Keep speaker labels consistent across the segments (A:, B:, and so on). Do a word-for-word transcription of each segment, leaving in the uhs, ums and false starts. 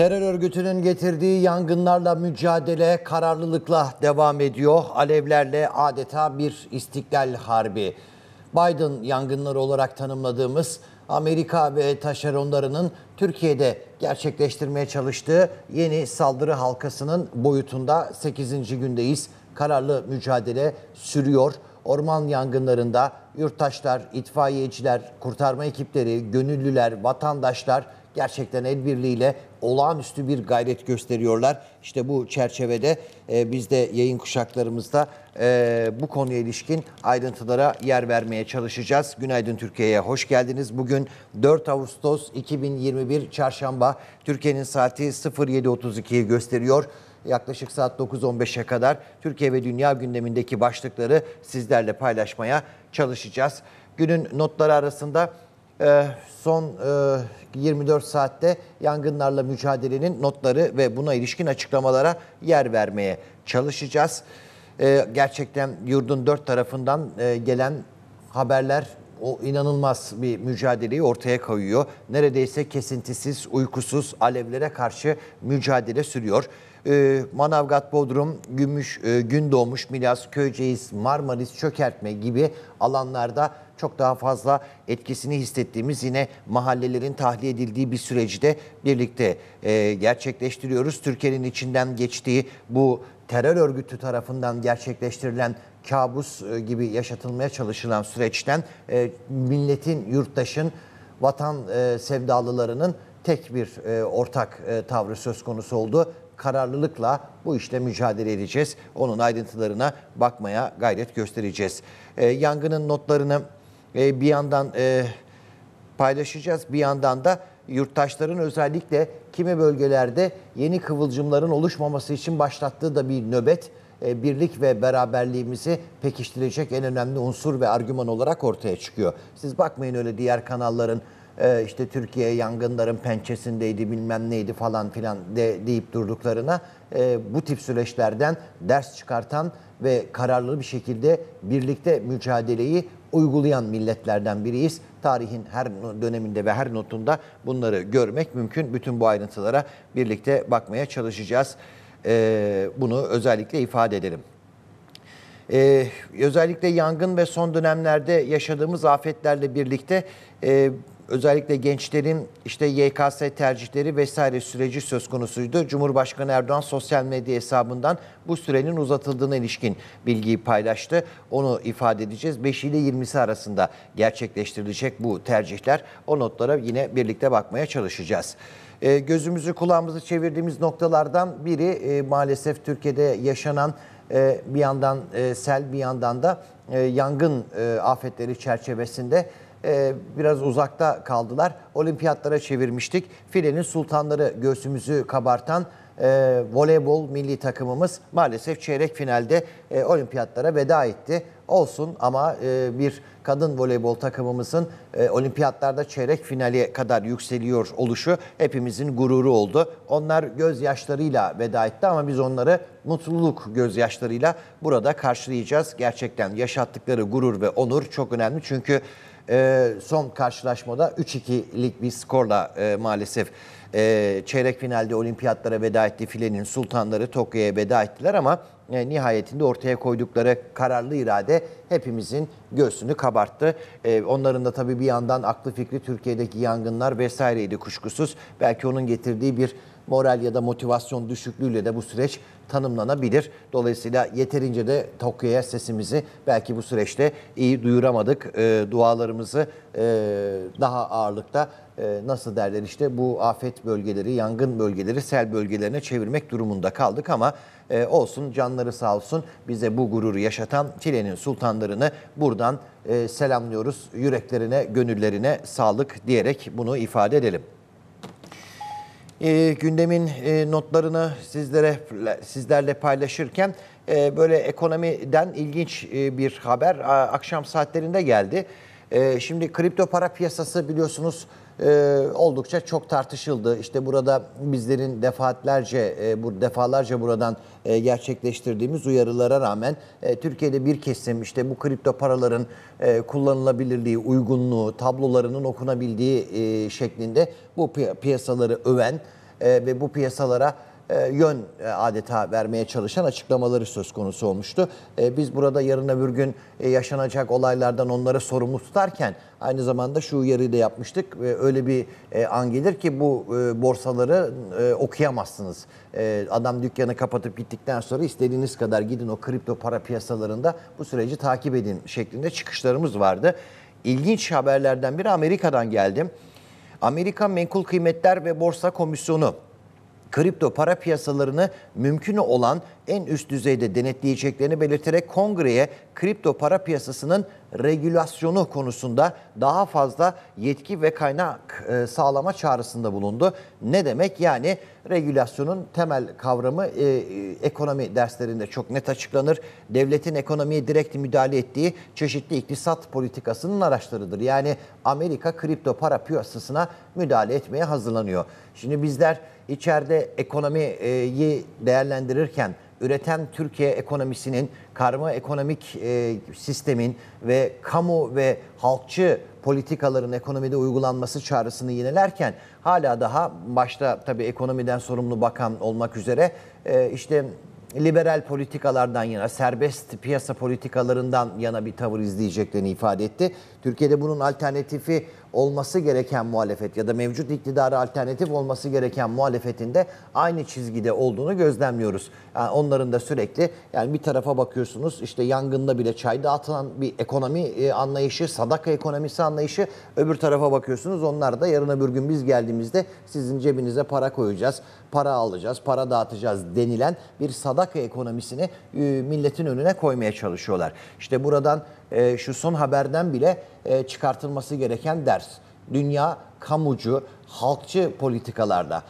A: Terör örgütünün getirdiği yangınlarla mücadele kararlılıkla devam ediyor. Alevlerle adeta bir istiklal harbi. Biden yangınları olarak tanımladığımız Amerika ve taşeronlarının Türkiye'de gerçekleştirmeye çalıştığı yeni saldırı halkasının boyutunda sekizinci gündeyiz. Kararlı mücadele sürüyor. Orman yangınlarında yurttaşlar, itfaiyeciler, kurtarma ekipleri, gönüllüler, vatandaşlar gerçekten el birliğiyle olağanüstü bir gayret gösteriyorlar. İşte bu çerçevede e, biz de yayın kuşaklarımızda e, bu konuya ilişkin ayrıntılara yer vermeye çalışacağız. Günaydın Türkiye'ye hoş geldiniz. Bugün dört Ağustos iki bin yirmi bir Çarşamba. Türkiye'nin saati sıfır yedi otuz ikiyi gösteriyor. Yaklaşık saat dokuz on beşe kadar Türkiye ve dünya gündemindeki başlıkları sizlerle paylaşmaya çalışacağız. Günün notları arasında son yirmi dört saatte yangınlarla mücadelenin notları ve buna ilişkin açıklamalara yer vermeye çalışacağız. Gerçekten yurdun dört tarafından gelen haberler o inanılmaz bir mücadeleyi ortaya koyuyor. Neredeyse kesintisiz, uykusuz alevlere karşı mücadele sürüyor. Manavgat, Bodrum, Gümüş, Gündoğmuş, Milas, Köyceğiz, Marmaris, Çökertme gibi alanlarda çok daha fazla etkisini hissettiğimiz yine mahallelerin tahliye edildiği bir süreci de birlikte e, gerçekleştiriyoruz. Türkiye'nin içinden geçtiği bu terör örgütü tarafından gerçekleştirilen kabus e, gibi yaşatılmaya çalışılan süreçten e, milletin, yurttaşın, vatan e, sevdalılarının tek bir e, ortak e, tavrı söz konusu oldu. Kararlılıkla bu işle mücadele edeceğiz. Onun ayrıntılarına bakmaya gayret göstereceğiz. E, yangının notlarını e, bir yandan e, paylaşacağız. Bir yandan da yurttaşların özellikle kimi bölgelerde yeni kıvılcımların oluşmaması için başlattığı da bir nöbet. E, birlik ve beraberliğimizi pekiştirecek en önemli unsur ve argüman olarak ortaya çıkıyor. Siz bakmayın öyle diğer kanalların Ee, işte Türkiye yangınların pençesindeydi bilmem neydi falan filan de, deyip durduklarına e, bu tip süreçlerden ders çıkartan ve kararlı bir şekilde birlikte mücadeleyi uygulayan milletlerden biriyiz. Tarihin her döneminde ve her notunda bunları görmek mümkün. Bütün bu ayrıntılara birlikte bakmaya çalışacağız. Ee, bunu özellikle ifade edelim. Ee, özellikle yangın ve son dönemlerde yaşadığımız afetlerle birlikte e, özellikle gençlerin işte Y K S tercihleri vesaire süreci söz konusuydu. Cumhurbaşkanı Erdoğan sosyal medya hesabından bu sürenin uzatıldığına ilişkin bilgiyi paylaştı. Onu ifade edeceğiz. beş ile yirmisi arasında gerçekleştirilecek bu tercihler. O notlara yine birlikte bakmaya çalışacağız. E, gözümüzü kulağımızı çevirdiğimiz noktalardan biri e, maalesef Türkiye'de yaşanan e, bir yandan e, sel bir yandan da e, yangın e, afetleri çerçevesinde Ee, biraz uzakta kaldılar. Olimpiyatlara çevirmiştik. Filenin sultanları göğsümüzü kabartan e, voleybol milli takımımız maalesef çeyrek finalde e, olimpiyatlara veda etti. Olsun ama e, bir kadın voleybol takımımızın e, olimpiyatlarda çeyrek finale kadar yükseliyor oluşu hepimizin gururu oldu. Onlar gözyaşlarıyla veda etti ama biz onları mutluluk gözyaşlarıyla burada karşılayacağız. Gerçekten yaşattıkları gurur ve onur çok önemli çünkü Ee, son karşılaşmada üç ikilik bir skorla e, maalesef e, çeyrek finalde olimpiyatlara veda etti. Filenin sultanları Tokyo'ya veda ettiler ama e, nihayetinde ortaya koydukları kararlı irade hepimizin göğsünü kabarttı. E, onların da tabii bir yandan aklı fikri Türkiye'deki yangınlar vesaireydi kuşkusuz. Belki onun getirdiği bir moral ya da motivasyon düşüklüğüyle de bu süreç tanımlanabilir. Dolayısıyla yeterince de Tokyo'ya sesimizi belki bu süreçte iyi duyuramadık. E, dualarımızı e, daha ağırlıkta e, nasıl derler işte bu afet bölgeleri, yangın bölgeleri, sel bölgelerine çevirmek durumunda kaldık ama e, olsun canları sağ olsun bize bu gururu yaşatan Filenin sultanlarını buradan e, selamlıyoruz. Yüreklerine, gönüllerine sağlık diyerek bunu ifade edelim. E, gündemin e, notlarını sizlere sizlerle paylaşırken e, böyle ekonomiden ilginç e, bir haber a, akşam saatlerinde geldi. E, şimdi kripto para piyasası biliyorsunuz e, oldukça çok tartışıldı. İşte burada bizlerin defaatlerce e, bu defalarca buradan e, gerçekleştirdiğimiz uyarılara rağmen e, Türkiye'de bir kesim işte bu kripto paraların e, kullanılabilirliği, uygunluğu, tablolarının okunabildiği e, şeklinde bu pi- piyasaları öven e, ve bu piyasalara e, yön e, adeta vermeye çalışan açıklamaları söz konusu olmuştu. E, biz burada yarın öbür gün e, yaşanacak olaylardan onları sorumlu tutarken aynı zamanda şu uyarıyı da yapmıştık. E, öyle bir e, an gelir ki bu e, borsaları e, okuyamazsınız. E, adam dükkanı kapatıp gittikten sonra istediğiniz kadar gidin o kripto para piyasalarında bu süreci takip edin şeklinde çıkışlarımız vardı. İlginç haberlerden biri Amerika'dan geldim. Amerika Menkul Kıymetler ve Borsa Komisyonu kripto para piyasalarını mümkün olan en üst düzeyde denetleyeceklerini belirterek kongreye kripto para piyasasının regülasyonu konusunda daha fazla yetki ve kaynak e, sağlama çağrısında bulundu. Ne demek? Yani regülasyonun temel kavramı e, e, ekonomi derslerinde çok net açıklanır. Devletin ekonomiye direkt müdahale ettiği çeşitli iktisat politikasının araçlarıdır. Yani Amerika kripto para piyasasına müdahale etmeye hazırlanıyor. Şimdi bizler içeride ekonomiyi değerlendirirken üreten Türkiye ekonomisinin, karma ekonomik e, sistemin ve kamu ve halkçı politikaların ekonomide uygulanması çağrısını yinelerken hala daha başta tabii ekonomiden sorumlu bakan olmak üzere e, işte liberal politikalardan yana, serbest piyasa politikalarından yana bir tavır izleyeceklerini ifade etti. Türkiye'de bunun alternatifi olması gereken muhalefet ya da mevcut iktidara alternatif olması gereken muhalefetin de aynı çizgide olduğunu gözlemliyoruz. Yani onların da sürekli yani bir tarafa bakıyorsunuz işte yangında bile çay dağıtılan bir ekonomi anlayışı, sadaka ekonomisi anlayışı, öbür tarafa bakıyorsunuz onlar da yarın öbür gün biz geldiğimizde sizin cebinize para koyacağız, para alacağız, para dağıtacağız denilen bir sadaka ekonomisini milletin önüne koymaya çalışıyorlar. İşte buradan şu son haberden bile çıkartılması gereken ders. Dünya kamucu, halkçı politikalarda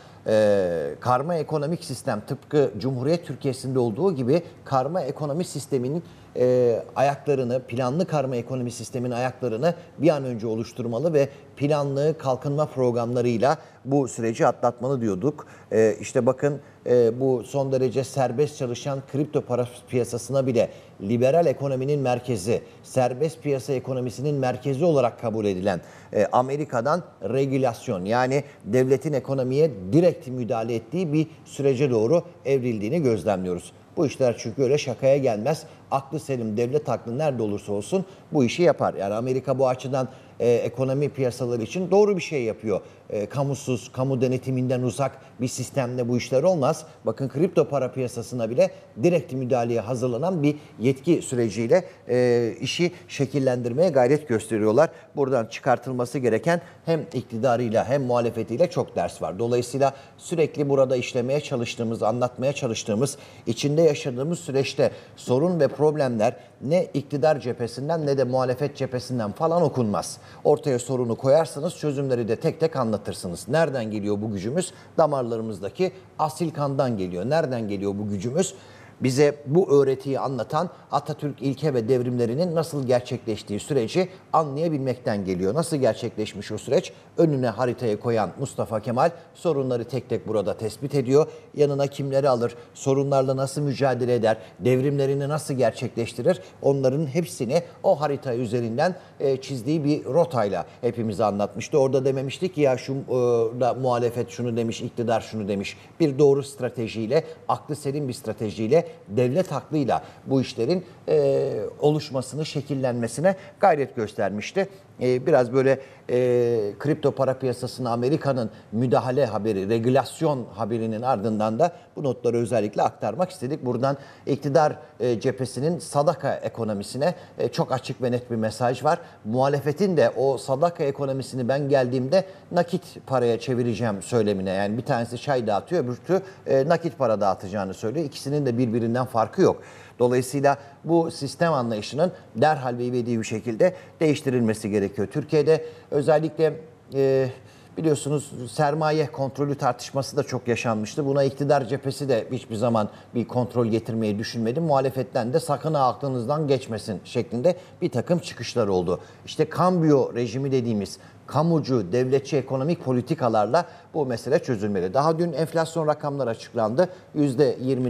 A: e, karma ekonomik sistem tıpkı Cumhuriyet Türkiye'sinde olduğu gibi karma ekonomi sisteminin e, ayaklarını, planlı karma ekonomi sistemin ayaklarını bir an önce oluşturmalı ve planlı kalkınma programlarıyla bu süreci atlatmalı diyorduk. E, işte bakın e, bu son derece serbest çalışan kripto para piyasasına bile liberal ekonominin merkezi, serbest piyasa ekonomisinin merkezi olarak kabul edilen e, Amerika'dan regülasyon yani devletin ekonomiye direkt müdahale ettiği bir sürece doğru evrildiğini gözlemliyoruz. Bu işler çünkü öyle şakaya gelmez. Aklı selim devlet aklı nerede olursa olsun bu işi yapar. Yani Amerika bu açıdan e, ekonomi piyasaları için doğru bir şey yapıyor. E, kamusuz, kamu denetiminden uzak bir sistemle bu işler olmaz. Bakın kripto para piyasasına bile direkt müdahaleye hazırlanan bir yetki süreciyle e, işi şekillendirmeye gayret gösteriyorlar. Buradan çıkartılması gereken hem iktidarıyla hem muhalefetiyle çok ders var. Dolayısıyla sürekli burada işlemeye çalıştığımız, anlatmaya çalıştığımız, içinde yaşadığımız süreçte sorun ve problemler ne iktidar cephesinden ne de muhalefet cephesinden falan okunmaz. Ortaya sorunu koyarsınız, çözümleri de tek tek anlatırsınız. Nereden geliyor bu gücümüz? Damarlarımızdaki asil kandan geliyor. Nereden geliyor bu gücümüz? Bize bu öğretiyi anlatan Atatürk ilke ve devrimlerinin nasıl gerçekleştiği süreci anlayabilmekten geliyor. Nasıl gerçekleşmiş o süreç? Önüne haritaya koyan Mustafa Kemal sorunları tek tek burada tespit ediyor. Yanına kimleri alır, sorunlarla nasıl mücadele eder, devrimlerini nasıl gerçekleştirir? Onların hepsini o harita üzerinden e, çizdiği bir rotayla hepimize anlatmıştı. Orada dememiştik ki ya şu e, da muhalefet şunu demiş, iktidar şunu demiş. Bir doğru stratejiyle, aklı selim bir stratejiyle, devlet aklıyla bu işlerin e, oluşmasını, şekillenmesine gayret göstermişti. E, biraz böyle e, kripto para piyasasına Amerika'nın müdahale haberi, regülasyon haberinin ardından da bu notları özellikle aktarmak istedik. Buradan iktidar e, cephesinin sadaka ekonomisine e, çok açık ve net bir mesaj var. Muhalefetin de o sadaka ekonomisini ben geldiğimde nakit paraya çevireceğim söylemine, yani bir tanesi çay dağıtıyor, öbürü e, nakit para dağıtacağını söylüyor. İkisinin de birbirinden farkı yok. Dolayısıyla bu sistem anlayışının derhal ve ivedi bir şekilde değiştirilmesi gerekiyor. Türkiye'de özellikle e, biliyorsunuz sermaye kontrolü tartışması da çok yaşanmıştı. Buna iktidar cephesi de hiçbir zaman bir kontrol getirmeyi düşünmedi. Muhalefetten de sakın ha aklınızdan geçmesin şeklinde bir takım çıkışlar oldu. İşte kambiyo rejimi dediğimiz kamucu, devletçi ekonomik politikalarla bu mesele çözülmeli. Daha dün enflasyon rakamları açıklandı. yüzde yirmiler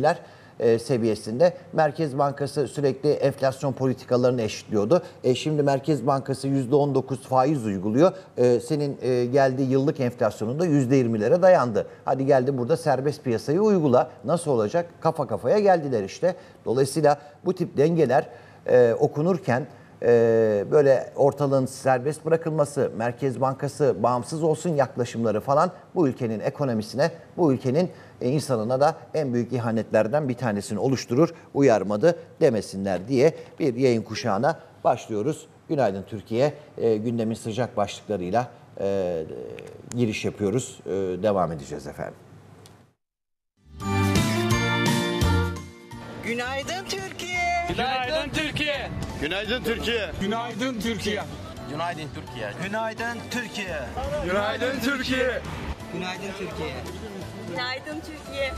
A: e, seviyesinde. Merkez Bankası sürekli enflasyon politikalarını eşitliyordu. E, şimdi Merkez Bankası yüzde on dokuz faiz uyguluyor. E, senin e, geldiği yıllık enflasyonunda yüzde yirmilere dayandı. Hadi geldi burada serbest piyasayı uygula. Nasıl olacak? Kafa kafaya geldiler işte. Dolayısıyla bu tip dengeler e, okunurken Ee, böyle ortalığın serbest bırakılması, Merkez Bankası bağımsız olsun yaklaşımları falan bu ülkenin ekonomisine, bu ülkenin e, insanına da en büyük ihanetlerden bir tanesini oluşturur, uyarmadı demesinler diye bir yayın kuşağına başlıyoruz. Günaydın Türkiye, e, gündemin sıcak başlıklarıyla e, giriş yapıyoruz, e, devam edeceğiz efendim.
B: Günaydın Türkiye.
C: Günaydın Türkiye.
D: Günaydın Türkiye.
C: Günaydın Türkiye.
E: Günaydın Türkiye.
B: Günaydın Türkiye.
D: Günaydın Türkiye.
B: Günaydın Türkiye.
F: Günaydın Türkiye.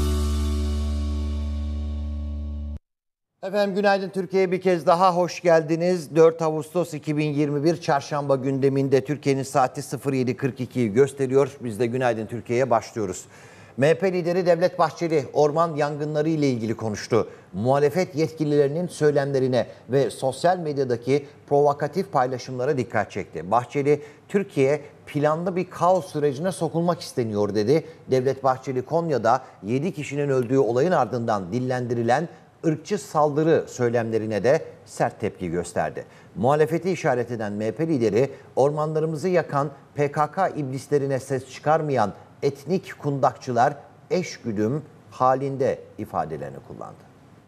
A: Efendim günaydın Türkiye'ye bir kez daha hoş geldiniz. dört Ağustos iki bin yirmi bir Çarşamba gündeminde Türkiye'nin saati sıfır yedi kırk ikiyi gösteriyor. Biz de Günaydın Türkiye'ye başlıyoruz. M H P lideri Devlet Bahçeli orman yangınları ile ilgili konuştu. Muhalefet yetkililerinin söylemlerine ve sosyal medyadaki provokatif paylaşımlara dikkat çekti. Bahçeli, Türkiye planlı bir kaos sürecine sokulmak isteniyor dedi. Devlet Bahçeli Konya'da yedi kişinin öldüğü olayın ardından dillendirilen ırkçı saldırı söylemlerine de sert tepki gösterdi. Muhalefeti işaret eden M H P lideri ormanlarımızı yakan P K K iblislerine ses çıkarmayan etnik kundakçılar eşgüdüm halinde ifadelerini kullandı.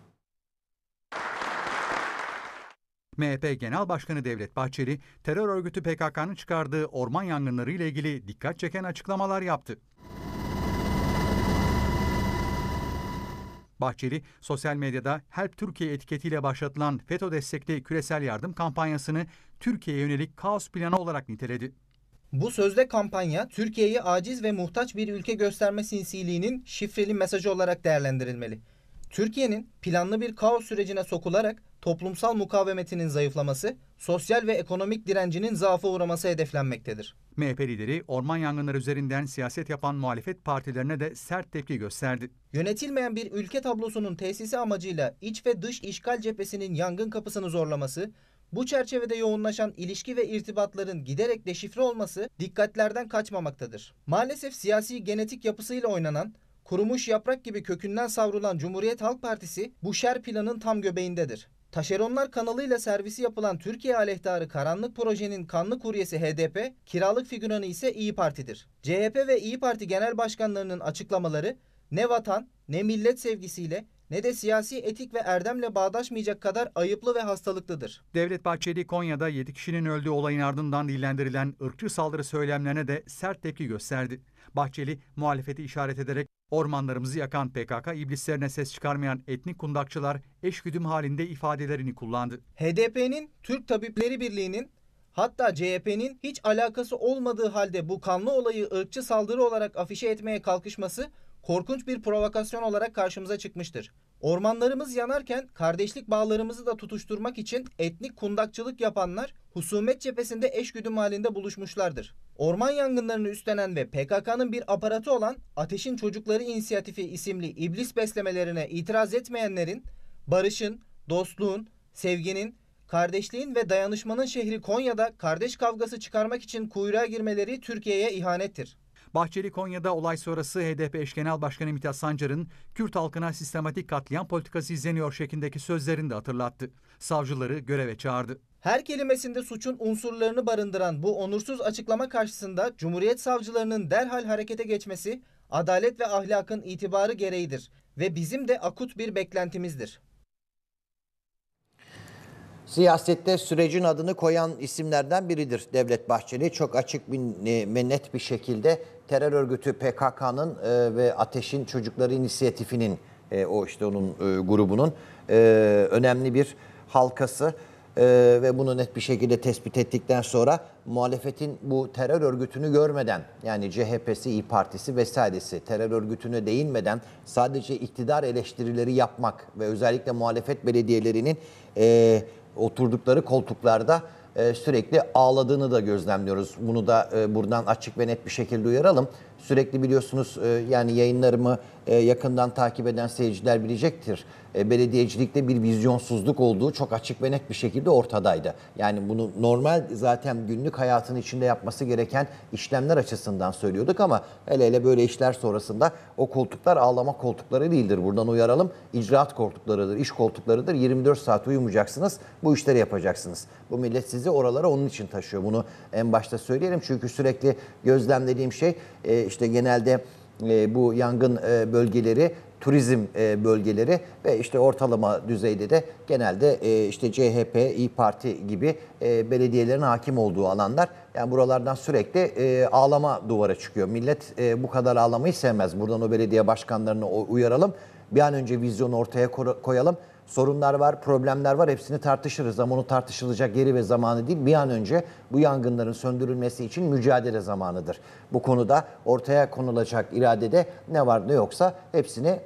G: M H P Genel Başkanı Devlet Bahçeli, terör örgütü P K K'nın çıkardığı orman yangınları ile ilgili dikkat çeken açıklamalar yaptı. Bahçeli, sosyal medyada Help Türkiye etiketiyle başlatılan FETÖ destekli küresel yardım kampanyasını Türkiye'ye yönelik kaos planı olarak niteledi.
H: Bu sözde kampanya, Türkiye'yi aciz ve muhtaç bir ülke gösterme sinsiliğinin şifreli mesajı olarak değerlendirilmeli. Türkiye'nin planlı bir kaos sürecine sokularak toplumsal mukavemetinin zayıflaması, sosyal ve ekonomik direncinin zaafa uğraması hedeflenmektedir.
G: M H P lideri orman yangınları üzerinden siyaset yapan muhalefet partilerine de sert tepki gösterdi.
H: Yönetilmeyen bir ülke tablosunun tesisi amacıyla iç ve dış işgal cephesinin yangın kapısını zorlaması, bu çerçevede yoğunlaşan ilişki ve irtibatların giderek deşifre olması dikkatlerden kaçmamaktadır. Maalesef siyasi genetik yapısıyla oynanan, kurumuş yaprak gibi kökünden savrulan Cumhuriyet Halk Partisi bu şer planın tam göbeğindedir. Taşeronlar kanalıyla servisi yapılan Türkiye aleyhtarı karanlık projenin kanlı kuryesi H D P, kiralık figüranı ise İyi Parti'dir. C H P ve İyi Parti genel başkanlarının açıklamaları ne vatan, ne millet sevgisiyle ne de siyasi etik ve erdemle bağdaşmayacak kadar ayıplı ve hastalıklıdır.
G: Devlet Bahçeli, Konya'da yedi kişinin öldüğü olayın ardından dillendirilen ırkçı saldırı söylemlerine de sert tepki gösterdi. Bahçeli, muhalefeti işaret ederek ormanlarımızı yakan P K K iblislerine ses çıkarmayan etnik kundakçılar eşgüdüm halinde ifadelerini kullandı.
H: H D P'nin, Türk Tabipleri Birliği'nin, hatta C H P'nin hiç alakası olmadığı halde bu kanlı olayı ırkçı saldırı olarak afişe etmeye kalkışması korkunç bir provokasyon olarak karşımıza çıkmıştır. Ormanlarımız yanarken kardeşlik bağlarımızı da tutuşturmak için etnik kundakçılık yapanlar husumet cephesinde eşgüdüm halinde buluşmuşlardır. Orman yangınlarını üstlenen ve P K K'nın bir aparatı olan Ateşin Çocukları İnisiyatifi isimli iblis beslemelerine itiraz etmeyenlerin, barışın, dostluğun, sevginin, kardeşliğin ve dayanışmanın şehri Konya'da kardeş kavgası çıkarmak için kuyruğa girmeleri Türkiye'ye ihanettir.
G: Bahçeli, Konya'da olay sonrası H D P eş genel başkanı Mithat Sancar'ın Kürt halkına sistematik katliam politikası izleniyor şeklindeki sözlerini de hatırlattı. Savcıları göreve çağırdı.
H: Her kelimesinde suçun unsurlarını barındıran bu onursuz açıklama karşısında Cumhuriyet savcılarının derhal harekete geçmesi adalet ve ahlakın itibarı gereğidir ve bizim de akut bir beklentimizdir.
A: Siyasette sürecin adını koyan isimlerden biridir Devlet Bahçeli. Çok açık bir, ve net bir şekilde terör örgütü P K K'nın e, ve Ateşin Çocukları İnisiyatifi'nin, e, o işte onun e, grubunun e, önemli bir halkası. Ee, ve bunu net bir şekilde tespit ettikten sonra muhalefetin bu terör örgütünü görmeden, yani C H P'si, İYİ Partisi vesairesi terör örgütüne değinmeden sadece iktidar eleştirileri yapmak ve özellikle muhalefet belediyelerinin e, oturdukları koltuklarda e, sürekli ağladığını da gözlemliyoruz. Bunu da e, buradan açık ve net bir şekilde uyaralım. Sürekli biliyorsunuz e, yani yayınlarımı e, yakından takip eden seyirciler bilecektir. E, belediyecilikte bir vizyonsuzluk olduğu çok açık ve net bir şekilde ortadaydı. Yani bunu normal zaten günlük hayatın içinde yapması gereken işlemler açısından söylüyorduk ama hele hele böyle işler sonrasında o koltuklar ağlama koltukları değildir. Buradan uyaralım. İcraat koltuklarıdır, iş koltuklarıdır. yirmi dört saat uyumayacaksınız, bu işleri yapacaksınız. Bu millet sizi oralara onun için taşıyor. Bunu en başta söyleyelim çünkü sürekli gözlemlediğim şey e, işte genelde e, bu yangın e, bölgeleri, turizm e, bölgeleri ve işte ortalama düzeyde de genelde e, işte C H P, İYİ Parti gibi e, belediyelerin hakim olduğu alanlar. Yani buralardan sürekli e, ağlama duvara çıkıyor. Millet e, bu kadar ağlamayı sevmez. Buradan o belediye başkanlarını uyaralım. Bir an önce vizyonu ortaya koyalım. Sorunlar var, problemler var, hepsini tartışırız ama onu tartışılacak yeri ve zamanı değil. Bir an önce bu yangınların söndürülmesi için mücadele zamanıdır. Bu konuda ortaya konulacak iradede ne var ne yoksa hepsini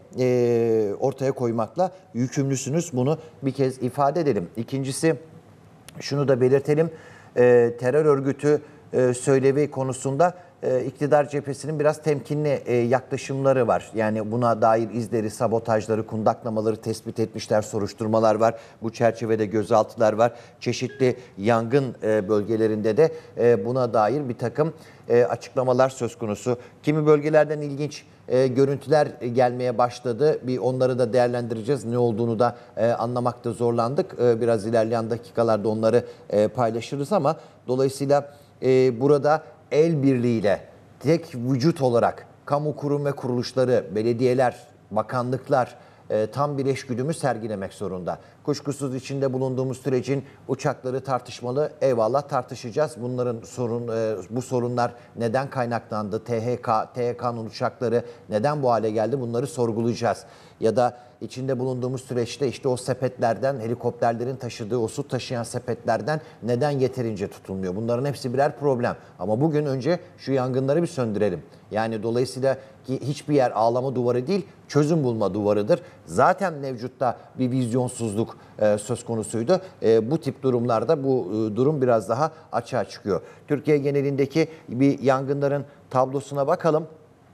A: e, ortaya koymakla yükümlüsünüz. Bunu bir kez ifade edelim. İkincisi, şunu da belirtelim. E, terör örgütü e, söylevi konusunda e, iktidar cephesinin biraz temkinli e, yaklaşımları var. Yani buna dair izleri, sabotajları, kundaklamaları tespit etmişler, soruşturmalar var. Bu çerçevede gözaltılar var. Çeşitli yangın e, bölgelerinde de e, buna dair bir takım e, açıklamalar söz konusu. Kimi bölgelerden ilginç e, görüntüler gelmeye başladı. Bir onları da değerlendireceğiz. Ne olduğunu da e, anlamakta zorlandık. E, biraz ilerleyen dakikalarda onları e, paylaşırız ama dolayısıyla e, burada el birliğiyle tek vücut olarak kamu kurum ve kuruluşları, belediyeler, bakanlıklar e, tam bir eşgüdümü sergilemek zorunda. Kuşkusuz içinde bulunduğumuz sürecin uçakları tartışmalı. Eyvallah tartışacağız. Bunların sorun, e, bu sorunlar neden kaynaklandı? T H K, T H K'nın uçakları neden bu hale geldi? Bunları sorgulayacağız. Ya da içinde bulunduğumuz süreçte işte o sepetlerden, helikopterlerin taşıdığı o su taşıyan sepetlerden neden yeterince tutulmuyor? Bunların hepsi birer problem. Ama bugün önce şu yangınları bir söndürelim. Yani dolayısıyla ki hiçbir yer ağlama duvarı değil, çözüm bulma duvarıdır. Zaten mevcutta bir vizyonsuzluk e, söz konusuydu. E, bu tip durumlarda bu e, durum biraz daha açığa çıkıyor. Türkiye genelindeki bir yangınların tablosuna bakalım.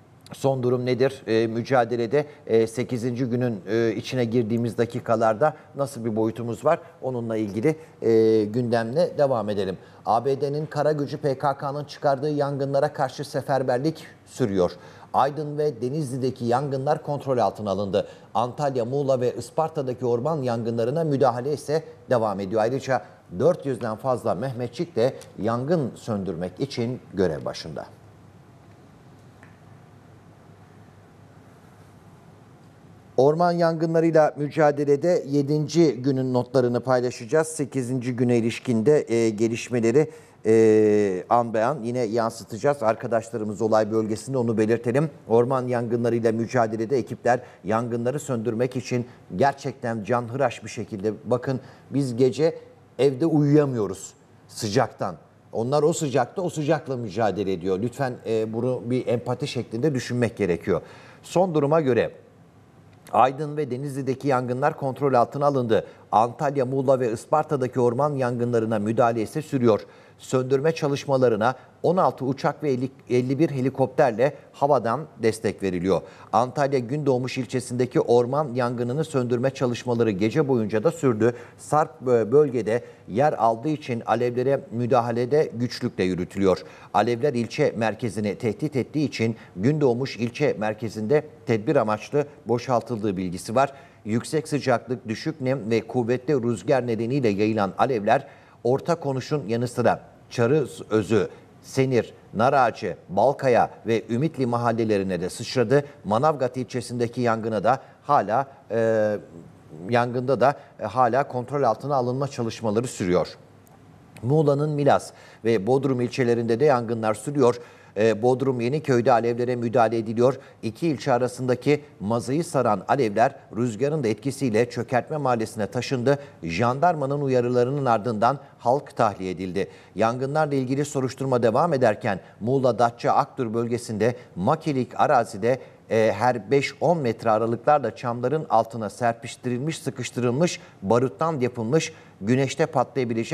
A: Son durum nedir? E, mücadelede e, sekizinci günün e, içine girdiğimiz dakikalarda nasıl bir boyutumuz var? Onunla ilgili e, gündemle devam edelim. A B D'nin kara gücü P K K'nın çıkardığı yangınlara karşı seferberlik sürüyor. Aydın ve Denizli'deki yangınlar kontrol altına alındı. Antalya, Muğla ve Isparta'daki orman yangınlarına müdahale ise devam ediyor. Ayrıca dört yüzden fazla Mehmetçik de yangın söndürmek için görev başında. Orman yangınlarıyla mücadelede yedinci günün notlarını paylaşacağız. sekizinci güne ilişkinde e, gelişmeleri e, an be an yine yansıtacağız. Arkadaşlarımız olay bölgesinde, onu belirtelim. Orman yangınlarıyla mücadelede ekipler yangınları söndürmek için gerçekten canhıraş bir şekilde, bakın biz gece evde uyuyamıyoruz sıcaktan. Onlar o sıcakta o sıcakla mücadele ediyor. Lütfen e, bunu bir empati şeklinde düşünmek gerekiyor. Son duruma göre Aydın ve Denizli'deki yangınlar kontrol altına alındı. Antalya, Muğla ve Isparta'daki orman yangınlarına müdahale ise sürüyor. Söndürme çalışmalarına on altı uçak ve elli bir helikopterle havadan destek veriliyor. Antalya Gündoğmuş ilçesindeki orman yangınını söndürme çalışmaları gece boyunca da sürdü. Sarp bölgede yer aldığı için alevlere müdahalede güçlükle yürütülüyor. Alevler ilçe merkezini tehdit ettiği için Gündoğmuş ilçe merkezinde tedbir amaçlı boşaltıldığı bilgisi var. Yüksek sıcaklık, düşük nem ve kuvvetli rüzgar nedeniyle yayılan alevler Ortakonuş'un yanı sıra Çarızözü, Senir, Narağacı, Balkaya ve Ümitli mahallelerine de sıçradı. Manavgat ilçesindeki yangına da hala e, yangında da e, hala kontrol altına alınma çalışmaları sürüyor. Muğla'nın Milas ve Bodrum ilçelerinde de yangınlar sürüyor. Bodrum Yeniköy'de alevlere müdahale ediliyor. İki ilçe arasındaki mazayı saran alevler rüzgarın da etkisiyle Çökertme Mahallesi'ne taşındı. Jandarmanın uyarılarının ardından halk tahliye edildi. Yangınlarla ilgili soruşturma devam ederken Muğla Datça Aktur bölgesinde makilik arazide e, her beş on metre aralıklarla çamların altına serpiştirilmiş, sıkıştırılmış, baruttan yapılmış, güneşte patlayabilecek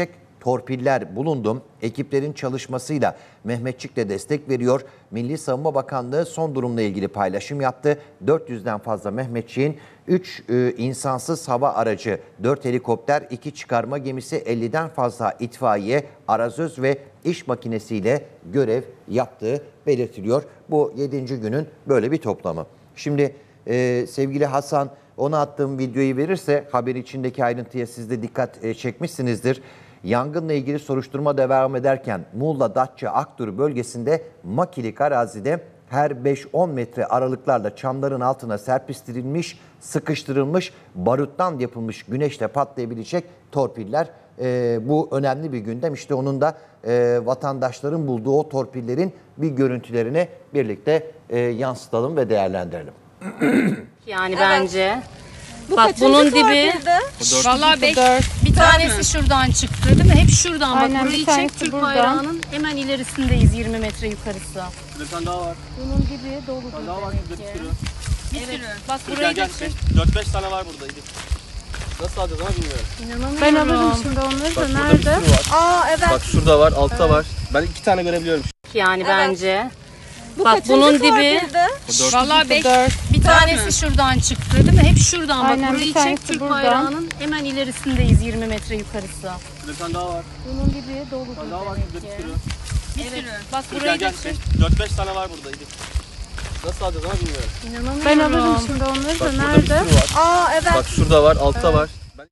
A: torpiller bulundu. Ekiplerin çalışmasıyla Mehmetçik de destek veriyor. Milli Savunma Bakanlığı son durumla ilgili paylaşım yaptı. dört yüzden fazla Mehmetçik'in üç e, insansız hava aracı, dört helikopter, iki çıkarma gemisi, elliden fazla itfaiye, arazöz ve iş makinesiyle görev yaptığı belirtiliyor. Bu yedinci günün böyle bir toplamı. Şimdi e, sevgili Hasan, ona attığım videoyu verirse haber içindeki ayrıntıya siz de dikkat e, çekmişsinizdir. Yangınla ilgili soruşturma devam ederken Muğla, Datça, Akduru bölgesinde makilik arazide her beş on metre aralıklarla çamların altına serpiştirilmiş, sıkıştırılmış, baruttan yapılmış güneşle patlayabilecek torpiller. E, bu önemli bir gündem. İşte onun da e, vatandaşların bulduğu o torpillerin bir görüntülerini birlikte e, yansıtalım ve değerlendirelim.
E: Yani bence.
F: Bu
E: Bak
F: kaçıncı
E: bunun dibi.
F: torpildi?
E: Vallahi beş, bir tanesi şuradan çıktı değil mi? Hep şuradan. Bak burayı çek, Türk bayrağının hemen ilerisindeyiz yirmi metre yukarısı.
D: Bir tane daha var.
E: Bunun dibi dolu
D: Daha var
E: demek
D: şurada
E: ki.
D: bir sürü.
E: Evet. Bak
D: Gel
E: burayı da
D: gel.
E: çek.
D: dört beş tane var burada. Gidip. Nasıl alacağız ama bilmiyorum.
E: İnanamıyorum.
F: Ben alırım şimdi onları
D: Bak
F: da
D: burada bir
F: nerede?
D: sürü var.
F: Aa evet.
D: Bak şurada var, altta var. Ben iki tane görebiliyorum.
E: Yani
F: Evet.
E: bence.
F: Bu
E: Bak
F: kaçıncı
E: bunun dibi.
F: torpildi?
E: Vallahi beş, bir tanesi şuradan çıktı değil mi? Hep şuradan. Bak burayı çek, Türk bayrağının hemen ilerisindeyiz yirmi metre yukarısı.
D: Bir tane daha var.
E: Bunun dibi dolu
D: Daha var
E: demek
D: şurada bir
E: ki.
D: sürü.
E: Evet. Bak
D: Gel
E: burayı da
D: gel.
E: çek.
D: dört beş tane var burada. Gidip. Nasıl alacağız ama bilmiyorum.
E: İnanamıyorum.
F: Ben alırım şimdi onları
D: Bak
F: da
D: burada bir
F: nerede?
D: sürü var.
F: Aa evet.
D: Bak şurada var, altta var. Ben...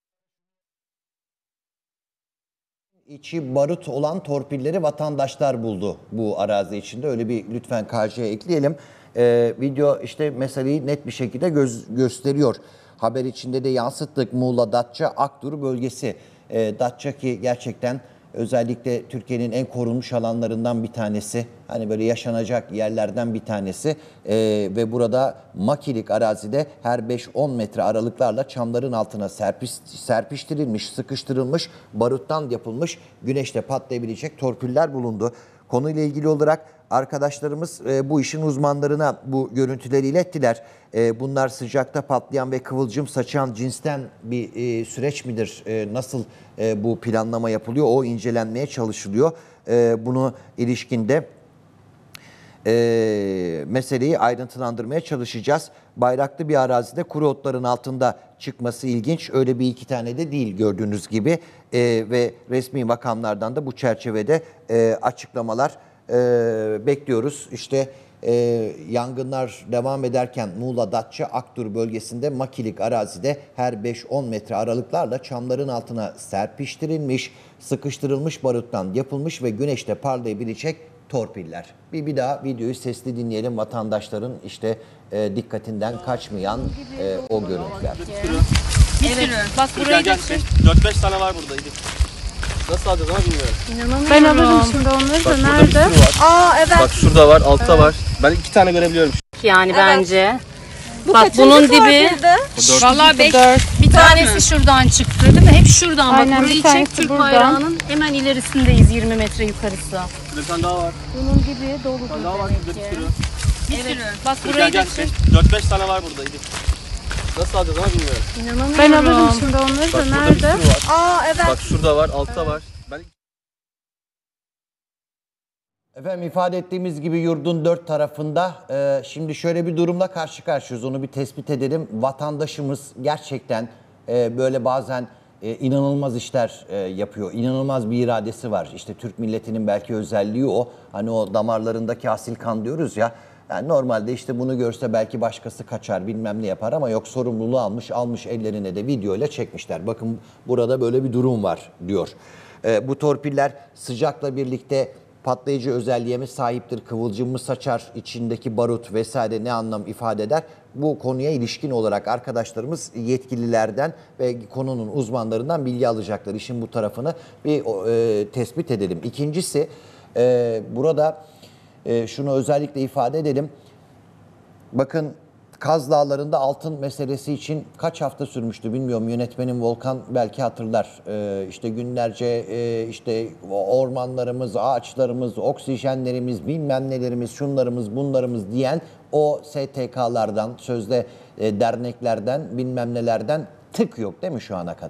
A: İçi barut olan torpilleri vatandaşlar buldu bu arazi içinde. Öyle bir lütfen karşıya ekleyelim. Ee, video işte meseleyi net bir şekilde göz, gösteriyor. Haber içinde de yansıttık. Muğla, Datça, Akduru bölgesi. Ee, Datça ki gerçekten özellikle Türkiye'nin en korunmuş alanlarından bir tanesi. Hani böyle yaşanacak yerlerden bir tanesi. Ee, ve burada makilik arazide her beş on metre aralıklarla çamların altına serpiş, serpiştirilmiş, sıkıştırılmış, baruttan yapılmış, güneşte patlayabilecek torpiller bulundu. Konuyla ilgili olarak arkadaşlarımız e, bu işin uzmanlarına bu görüntüleri ilettiler. E, bunlar sıcakta patlayan ve kıvılcım saçan cinsten bir e, süreç midir? E, nasıl e, bu planlama yapılıyor? O incelenmeye çalışılıyor. E, bunu ilişkinde e, meseleyi ayrıntılandırmaya çalışacağız. Bayraklı bir arazide kuru otların altında çıkması ilginç. Öyle bir iki tane de değil gördüğünüz gibi. E, ve resmi makamlardan da bu çerçevede e, açıklamalar e, bekliyoruz. İşte e, yangınlar devam ederken Muğla, Datça, Akduru bölgesinde makilik arazide her beş on metre aralıklarla çamların altına serpiştirilmiş, sıkıştırılmış baruttan yapılmış ve güneşte parlayabilecek torpiller. Bir, bir daha videoyu sesli dinleyelim, vatandaşların işte e, dikkatinden kaçmayan e, o görüntüler.
E: Evet. Bak
D: Gel
E: burayı da
D: gel.
E: çek.
D: dört beş tane var burada. Gidip. Nasıl alacağız ama bilmiyorum.
E: İnanamıyorum.
F: Ben alırım şimdi onları
D: Bak
F: da
D: burada bir
F: nerede?
D: sürü var.
F: Aa evet.
D: Bak şurada var, altta var. Ben iki tane görebiliyorum.
E: Yani bence.
F: Bu
E: Bak
F: kaçıncı
E: bunun dibi.
F: torpildi?
E: Vallahi beş, bir tanesi şuradan çıktı değil mi? Hep şuradan. Bak
F: Aynen,
E: burayı
F: bir
E: çek,
F: tanesi
E: Türk
F: buradan.
E: bayrağının hemen ilerisindeyiz yirmi metre yukarısı.
D: Bir tane daha var.
E: Bunun dibi dolu
D: Bir tane daha var şurada bir
E: demek ki.
D: sürü.
E: Evet. Bak
D: Gel
E: burayı da
D: gel.
E: çek.
D: dört beş tane var burada. Gidip. Nasıl alacağız ama bilmiyorum.
E: İnanamıyorum.
F: Ben alırım şimdi onları
D: Bak
F: da
D: burada bir
F: nerede?
D: sürü var.
F: Aa evet.
D: Bak şurada var, altta var. Ben
A: Efendim ifade ettiğimiz gibi yurdun dört tarafında e, şimdi şöyle bir durumla karşı karşıyayız. Onu bir tespit edelim. Vatandaşımız gerçekten e, böyle bazen e, inanılmaz işler e, yapıyor. İnanılmaz bir iradesi var. İşte Türk milletinin belki özelliği o. Hani o damarlarındaki asil kan diyoruz ya. Yani normalde işte bunu görse belki başkası kaçar bilmem ne yapar ama yok, sorumluluğu almış almış eline de video ile çekmişler. Bakın burada böyle bir durum var diyor. E, bu torpiller sıcakla birlikte patlayıcı özelliğe mi sahiptir, kıvılcım mı saçar, içindeki barut vesaire ne anlam ifade eder? Bu konuya ilişkin olarak arkadaşlarımız yetkililerden ve konunun uzmanlarından bilgi alacaklar. İşin bu tarafını bir e, tespit edelim. İkincisi e, burada e, şunu özellikle ifade edelim. Bakın Kaz Dağları'nda altın meselesi için kaç hafta sürmüştü bilmiyorum. Yönetmenim Volkan belki hatırlar. Ee, işte günlerce e, işte ormanlarımız, ağaçlarımız, oksijenlerimiz, bilmem nelerimiz, şunlarımız, bunlarımız diyen o S T K'lardan, sözde e, derneklerden, bilmem nelerden tık yok değil mi şu ana kadar?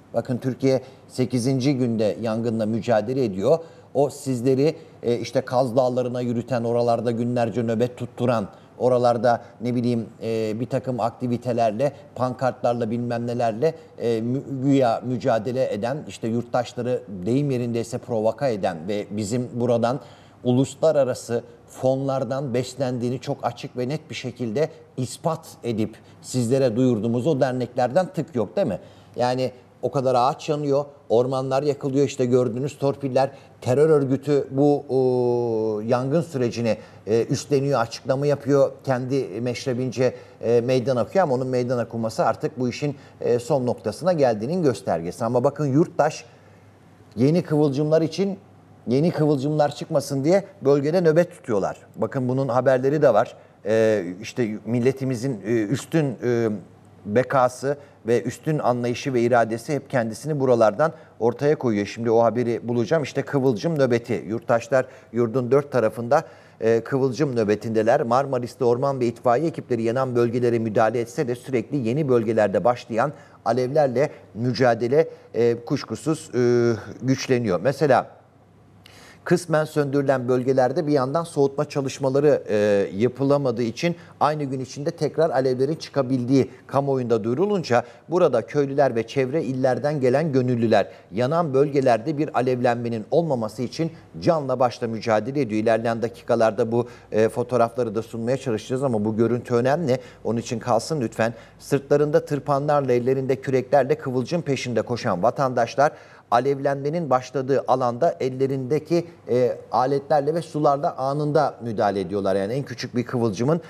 A: Bakın Türkiye sekizinci günde yangınla mücadele ediyor. O sizleri e, işte Kaz Dağları'na yürüten, oralarda günlerce nöbet tutturan, oralarda ne bileyim e, bir takım aktivitelerle, pankartlarla bilmem nelerle e, mü, güya mücadele eden, işte yurttaşları deyim yerindeyse provoka eden ve bizim buradan uluslararası fonlardan beslendiğini çok açık ve net bir şekilde ispat edip sizlere duyurduğumuz o derneklerden tık yok değil mi? Yani o kadar ağaç yanıyor, ormanlar yakılıyor, işte gördüğünüz torpiller, terör örgütü bu o, yangın sürecini e, üstleniyor, açıklama yapıyor, kendi meşrebince e, meydan okuyor ama onun meydan okuması artık bu işin e, son noktasına geldiğinin göstergesi. Ama bakın yurttaş yeni kıvılcımlar için, yeni kıvılcımlar çıkmasın diye bölgede nöbet tutuyorlar. Bakın bunun haberleri de var. E, işte milletimizin e, üstün e, bekası ve üstün anlayışı ve iradesi hep kendisini buralardan ortaya koyuyor. Şimdi o haberi bulacağım. İşte kıvılcım nöbeti. Yurttaşlar yurdun dört tarafında e, kıvılcım nöbetindeler. Marmaris'te orman ve itfaiye ekipleri yanan bölgelere müdahale etse de sürekli yeni bölgelerde başlayan alevlerle mücadele e, kuşkusuz e, güçleniyor. Mesela kısmen söndürülen bölgelerde bir yandan soğutma çalışmaları e, yapılamadığı için aynı gün içinde tekrar alevlerin çıkabildiği kamuoyunda duyurulunca burada köylüler ve çevre illerden gelen gönüllüler yanan bölgelerde bir alevlenmenin olmaması için canla başla mücadele ediyor. İlerleyen dakikalarda bu e, fotoğrafları da sunmaya çalışacağız ama bu görüntü önemli. Onun için kalsın lütfen. Sırtlarında tırpanlarla, ellerinde küreklerle kıvılcım peşinde koşan vatandaşlar alevlenmenin başladığı alanda ellerindeki e, aletlerle ve sularla anında müdahale ediyorlar. Yani en küçük bir kıvılcımın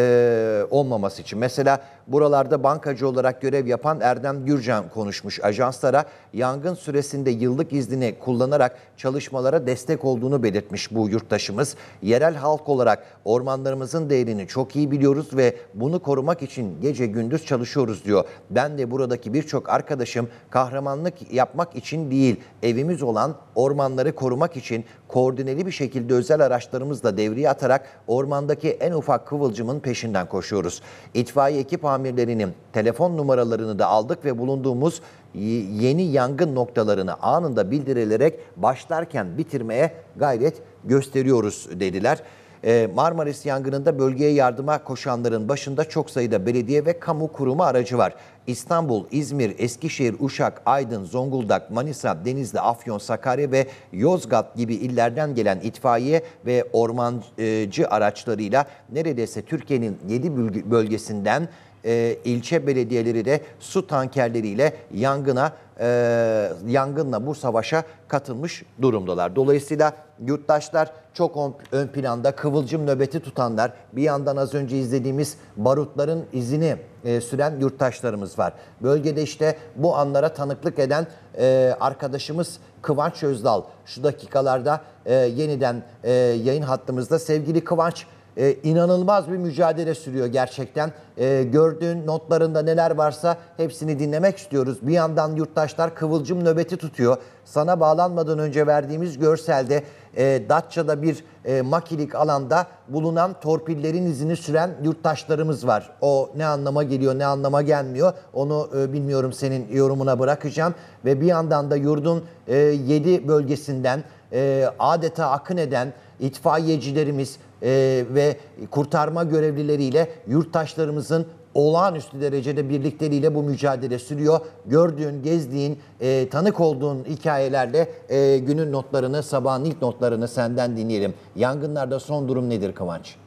A: e, olmaması için. Mesela buralarda bankacı olarak görev yapan Erdem Gürcan konuşmuş. Ajanslara yangın süresinde yıllık iznini kullanarak çalışmalara destek olduğunu belirtmiş bu yurttaşımız. Yerel halk olarak ormanlarımızın değerini çok iyi biliyoruz ve bunu korumak için gece gündüz çalışıyoruz diyor. Ben de buradaki birçok arkadaşım kahramanlık yapmak için değil, evimiz olan ormanları korumak için koordineli bir şekilde özel araçlarımızla devreye atarak ormandaki en ufak kıvılcımın peşinden koşuyoruz. İtfaiye ekip amirlerinin telefon numaralarını da aldık ve bulunduğumuz yeni yangın noktalarını anında bildirilerek başlarken bitirmeye gayret gösteriyoruz dediler. Marmaris yangınında bölgeye yardıma koşanların başında çok sayıda belediye ve kamu kurumu aracı var. İstanbul, İzmir, Eskişehir, Uşak, Aydın, Zonguldak, Manisa, Denizli, Afyon, Sakarya ve Yozgat gibi illerden gelen itfaiye ve ormancı araçlarıyla neredeyse Türkiye'nin yedi bölgesinden e, ilçe belediyeleri de su tankerleriyle yangına e, yangınla bu savaşa katılmış durumdalar. Dolayısıyla yurttaşlar çok ön planda, kıvılcım nöbeti tutanlar, bir yandan az önce izlediğimiz barutların izini e, süren yurttaşlarımız var. Bölgede işte bu anlara tanıklık eden e, arkadaşımız Kıvanç Özdal şu dakikalarda e, yeniden e, yayın hattımızda. Sevgili Kıvanç, e, inanılmaz bir mücadele sürüyor gerçekten. E, gördüğün notlarında neler varsa hepsini dinlemek istiyoruz. Bir yandan yurttaşlar kıvılcım nöbeti tutuyor. Sana bağlanmadan önce verdiğimiz görselde e, Datça'da bir e, makilik alanda bulunan torpillerin izini süren yurttaşlarımız var. O ne anlama geliyor, ne anlama gelmiyor onu e, bilmiyorum, senin yorumuna bırakacağım. Ve bir yandan da yurdun e, yedi bölgesinden e, adeta akın eden itfaiyecilerimiz e, ve kurtarma görevlileriyle yurttaşlarımızın olağanüstü derecede birlikteliğiyle bu mücadele sürüyor. Gördüğün, gezdiğin, e, tanık olduğun hikayelerle e, günün notlarını, sabahın ilk notlarını senden dinleyelim. Yangınlarda son durum nedir Kıvanç?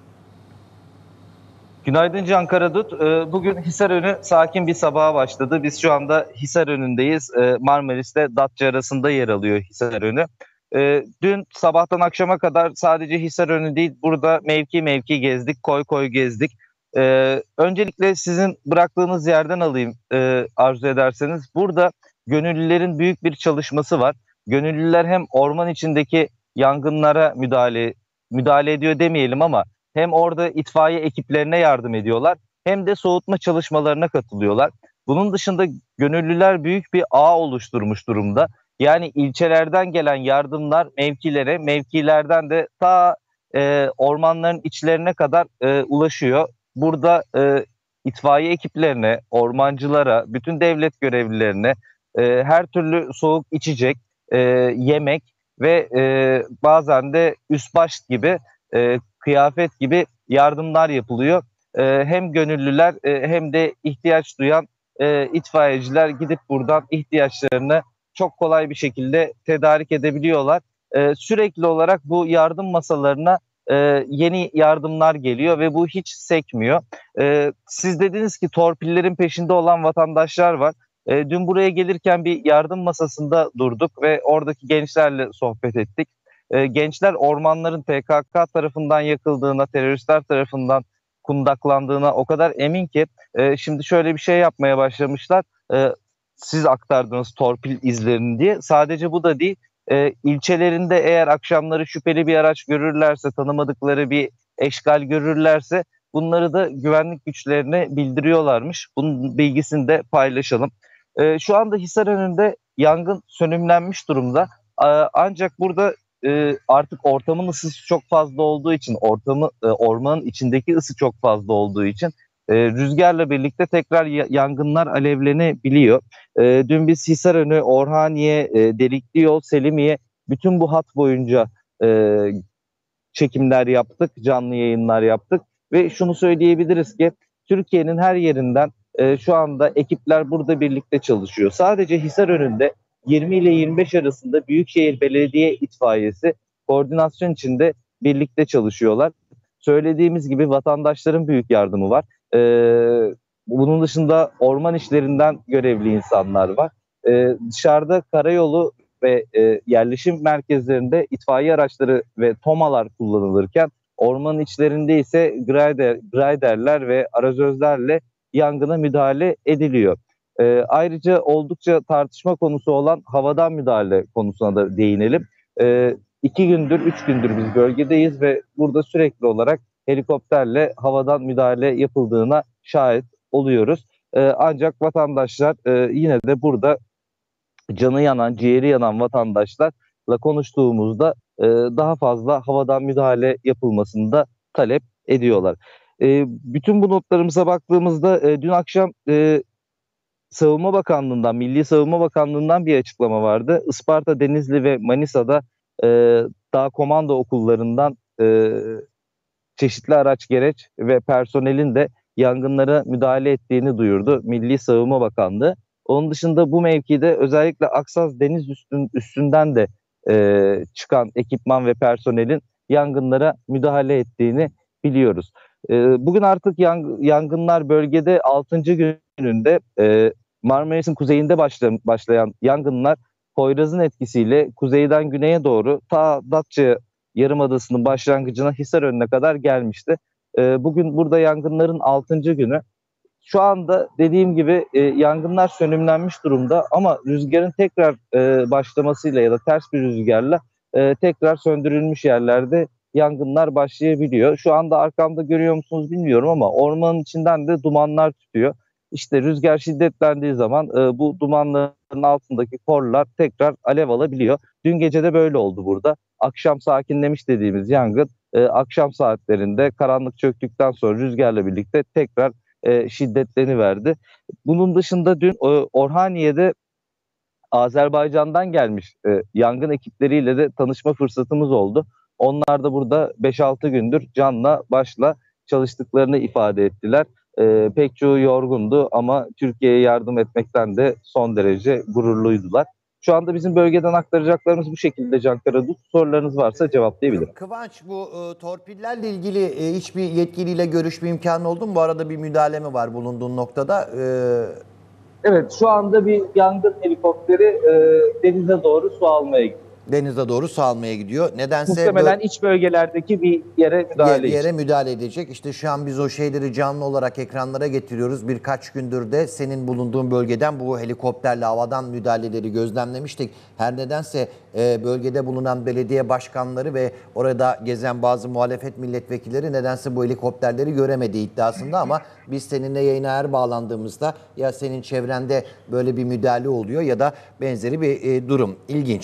I: Günaydın Can Karadut. Bugün Hisarönü sakin bir sabaha başladı. Biz şu anda Hisarönü'ndeyiz. Marmaris'te Datça arasında yer alıyor Hisarönü. Dün sabahtan akşama kadar sadece Hisarönü değil, burada mevki mevki gezdik, koy koy gezdik. Ee, öncelikle sizin bıraktığınız yerden alayım e, arzu ederseniz. Burada gönüllülerin büyük bir çalışması var. Gönüllüler hem orman içindeki yangınlara müdahale müdahale ediyor demeyelim ama hem orada itfaiye ekiplerine yardım ediyorlar hem de soğutma çalışmalarına katılıyorlar. Bunun dışında gönüllüler büyük bir ağ oluşturmuş durumda. Yani ilçelerden gelen yardımlar mevkilere, mevkilerden de ta e, ormanların içlerine kadar e, ulaşıyor. Burada e, itfaiye ekiplerine, ormancılara, bütün devlet görevlilerine, e, her türlü soğuk içecek, e, yemek ve e, bazen de üst baş gibi, e, kıyafet gibi yardımlar yapılıyor. E, hem gönüllüler e, hem de ihtiyaç duyan e, itfaiyeciler gidip buradan ihtiyaçlarını çok kolay bir şekilde tedarik edebiliyorlar. E, sürekli olarak bu yardım masalarına e, yeni yardımlar geliyor ve bu hiç sekmiyor. E, siz dediniz ki torpillerin peşinde olan vatandaşlar var. E, dün buraya gelirken bir yardım masasında durduk ve oradaki gençlerle sohbet ettik. E, gençler ormanların P K K tarafından yakıldığına, teröristler tarafından kundaklandığına o kadar emin ki e, şimdi şöyle bir şey yapmaya başlamışlar. E, siz aktardınız torpil izlerini diye. Sadece bu da değil. E, ilçelerinde eğer akşamları şüpheli bir araç görürlerse, tanımadıkları bir eşkal görürlerse bunları da güvenlik güçlerine bildiriyorlarmış. Bunun bilgisini de paylaşalım. E, şu anda Hisarönü'nde yangın sönümlenmiş durumda. E, ancak burada e, artık ortamın ısısı çok fazla olduğu için, ortamı e, ormanın içindeki ısı çok fazla olduğu için e, rüzgarla birlikte tekrar yangınlar alevlenebiliyor. E, dün biz Hisarönü, Orhaniye, e, Delikli Yol, Selimiye bütün bu hat boyunca e, çekimler yaptık, canlı yayınlar yaptık ve şunu söyleyebiliriz ki Türkiye'nin her yerinden e, şu anda ekipler burada birlikte çalışıyor. Sadece Hisarönü'nde yirmi ile yirmi beş arasında Büyükşehir Belediye İtfaiyesi koordinasyon içinde birlikte çalışıyorlar. Söylediğimiz gibi vatandaşların büyük yardımı var. Ee, bunun dışında orman işlerinden görevli insanlar var. Ee, dışarıda karayolu ve e, yerleşim merkezlerinde itfaiye araçları ve tomalar kullanılırken ormanın içlerinde ise grader, graderler ve arazözlerle yangına müdahale ediliyor. Ee, ayrıca oldukça tartışma konusu olan havadan müdahale konusuna da değinelim. Ee, iki gündür, üç gündür biz bölgedeyiz ve burada sürekli olarak helikopterle havadan müdahale yapıldığına şahit oluyoruz. Ee, ancak vatandaşlar e, yine de burada canı yanan, ciğeri yanan vatandaşlarla konuştuğumuzda e, daha fazla havadan müdahale yapılmasını da talep ediyorlar. E, bütün bu notlarımıza baktığımızda e, dün akşam e, Savunma Bakanlığı'ndan, Milli Savunma Bakanlığı'ndan bir açıklama vardı. Isparta, Denizli ve Manisa'da e, dağ komando okullarından e, çeşitli araç gereç ve personelin de yangınlara müdahale ettiğini duyurdu Milli Savunma Bakanlığı. Onun dışında bu mevkide özellikle Aksaz Deniz üstün, üstünden de e, çıkan ekipman ve personelin yangınlara müdahale ettiğini biliyoruz. E, bugün artık yang, yangınlar bölgede altıncı gününde e, Marmaris'in kuzeyinde başlayan, başlayan yangınlar Poyraz'ın etkisiyle kuzeyden güneye doğru ta Datça Yarımadası'nın başlangıcına Hisarönü'ne kadar gelmişti. E, bugün burada yangınların altıncı günü. Şu anda dediğim gibi e, yangınlar sönümlenmiş durumda ama rüzgarın tekrar e, başlamasıyla ya da ters bir rüzgarla e, tekrar söndürülmüş yerlerde yangınlar başlayabiliyor. Şu anda arkamda görüyor musunuz bilmiyorum ama ormanın içinden de dumanlar tütüyor. İşte rüzgar şiddetlendiği zaman e, bu dumanların altındaki korlar tekrar alev alabiliyor. Dün gece de böyle oldu burada. Akşam sakinlemiş dediğimiz yangın e, akşam saatlerinde karanlık çöktükten sonra rüzgarla birlikte tekrar e, şiddetleniverdi. Bunun dışında dün e, Orhaniye'de Azerbaycan'dan gelmiş e, yangın ekipleriyle de tanışma fırsatımız oldu. Onlar da burada beş altı gündür canla başla çalıştıklarını ifade ettiler. E, pek çoğu yorgundu ama Türkiye'ye yardım etmekten de son derece gururluydular. Şu anda bizim bölgeden aktaracaklarımız bu şekilde Can Karadut. Sorularınız varsa cevaplayabilirim.
A: Kıvanç, bu e, torpillerle ilgili e, hiçbir yetkiliyle görüşme imkanı oldu mu? Bu arada bir müdahale mi var bulunduğun noktada? E...
I: Evet, şu anda bir yangın helikopteri e, denize doğru su almaya gidiyor.
A: Denize doğru su almaya gidiyor. Nedense
I: muhtemelen iç bölgelerdeki bir yere müdahale
A: bir yere müdahale edecek. İşte şu an biz o şeyleri canlı olarak ekranlara getiriyoruz. Birkaç gündür de senin bulunduğun bölgeden bu helikopterle havadan müdahaleleri gözlemlemiştik. Her nedense e, bölgede bulunan belediye başkanları ve orada gezen bazı muhalefet milletvekilleri nedense bu helikopterleri göremedi iddiasında ama biz seninle yayına her bağlandığımızda ya senin çevrende böyle bir müdahale oluyor ya da benzeri bir e, durum. İlginç.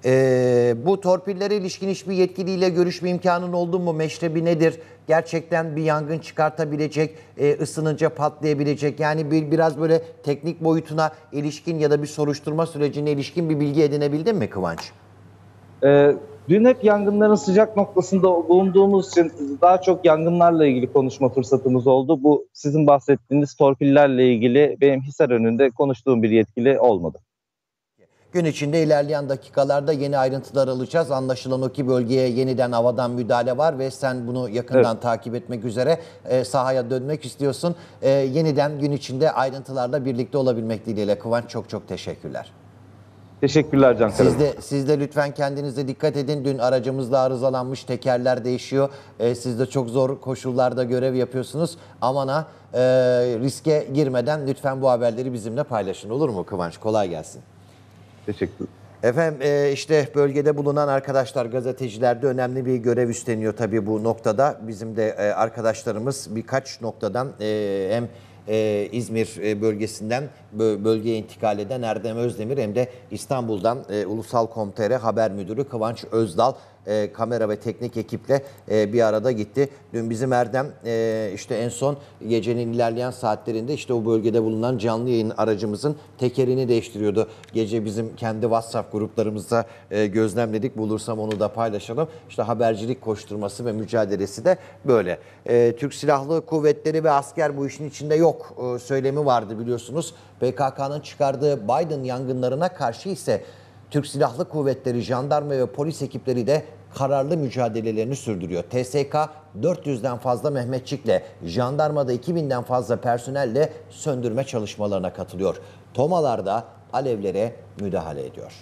A: Ee, bu torpillere ilişkin hiçbir yetkiliyle görüşme imkanın oldu mu? Meşrebi nedir? Gerçekten bir yangın çıkartabilecek, e, ısınınca patlayabilecek, yani bir biraz böyle teknik boyutuna ilişkin ya da bir soruşturma sürecine ilişkin bir bilgi edinebildin mi Kıvanç?
I: Ee, dün hep yangınların sıcak noktasında bulunduğumuz için daha çok yangınlarla ilgili konuşma fırsatımız oldu. Bu sizin bahsettiğiniz torpillerle ilgili benim Hisarönü'nde konuştuğum bir yetkili olmadı.
A: Gün içinde ilerleyen dakikalarda yeni ayrıntılar alacağız. Anlaşılan o ki bölgeye yeniden havadan müdahale var ve sen bunu yakından evet. takip etmek üzere e, sahaya dönmek istiyorsun. E, yeniden gün içinde ayrıntılarla birlikte olabilmek dileğiyle. Kıvanç, çok çok teşekkürler.
I: Teşekkürler Can Karaman.
A: Siz de, siz de lütfen kendinize dikkat edin. Dün aracımızda arızalanmış, tekerler değişiyor. Ee, siz de çok zor koşullarda görev yapıyorsunuz. Aman ha e, riske girmeden lütfen bu haberleri bizimle paylaşın, olur mu Kıvanç? Kolay gelsin.
I: Teşekkür.
A: Efendim e, işte bölgede bulunan arkadaşlar, gazeteciler de önemli bir görev üstleniyor tabii bu noktada. Bizim de e, arkadaşlarımız birkaç noktadan e, hem Ee, İzmir bölgesinden bölgeye intikal eden Erdem Özdemir hem de İstanbul'dan e, Ulusal nokta com nokta tr haber müdürü Kıvanç Özdal e, kamera ve teknik ekiple e, bir arada gitti. Dün bizim Erdem e, işte en son gecenin ilerleyen saatlerinde işte o bölgede bulunan canlı yayın aracımızın tekerini değiştiriyordu. Gece bizim kendi WhatsApp gruplarımızda e, gözlemledik. Bulursam onu da paylaşalım. İşte habercilik koşturması ve mücadelesi de böyle. E, Türk Silahlı Kuvvetleri ve asker bu işin içinde yok e, söylemi vardı biliyorsunuz. P K K'nın çıkardığı Biden yangınlarına karşı ise Türk Silahlı Kuvvetleri, jandarma ve polis ekipleri de kararlı mücadelelerini sürdürüyor. T S K dört yüzden fazla Mehmetçik'le, jandarmada iki binden fazla personelle söndürme çalışmalarına katılıyor. TOMA'larda alevlere müdahale ediyor.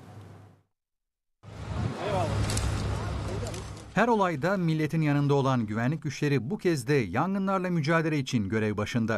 G: Her olayda milletin yanında olan güvenlik güçleri bu kez de yangınlarla mücadele için görev başında.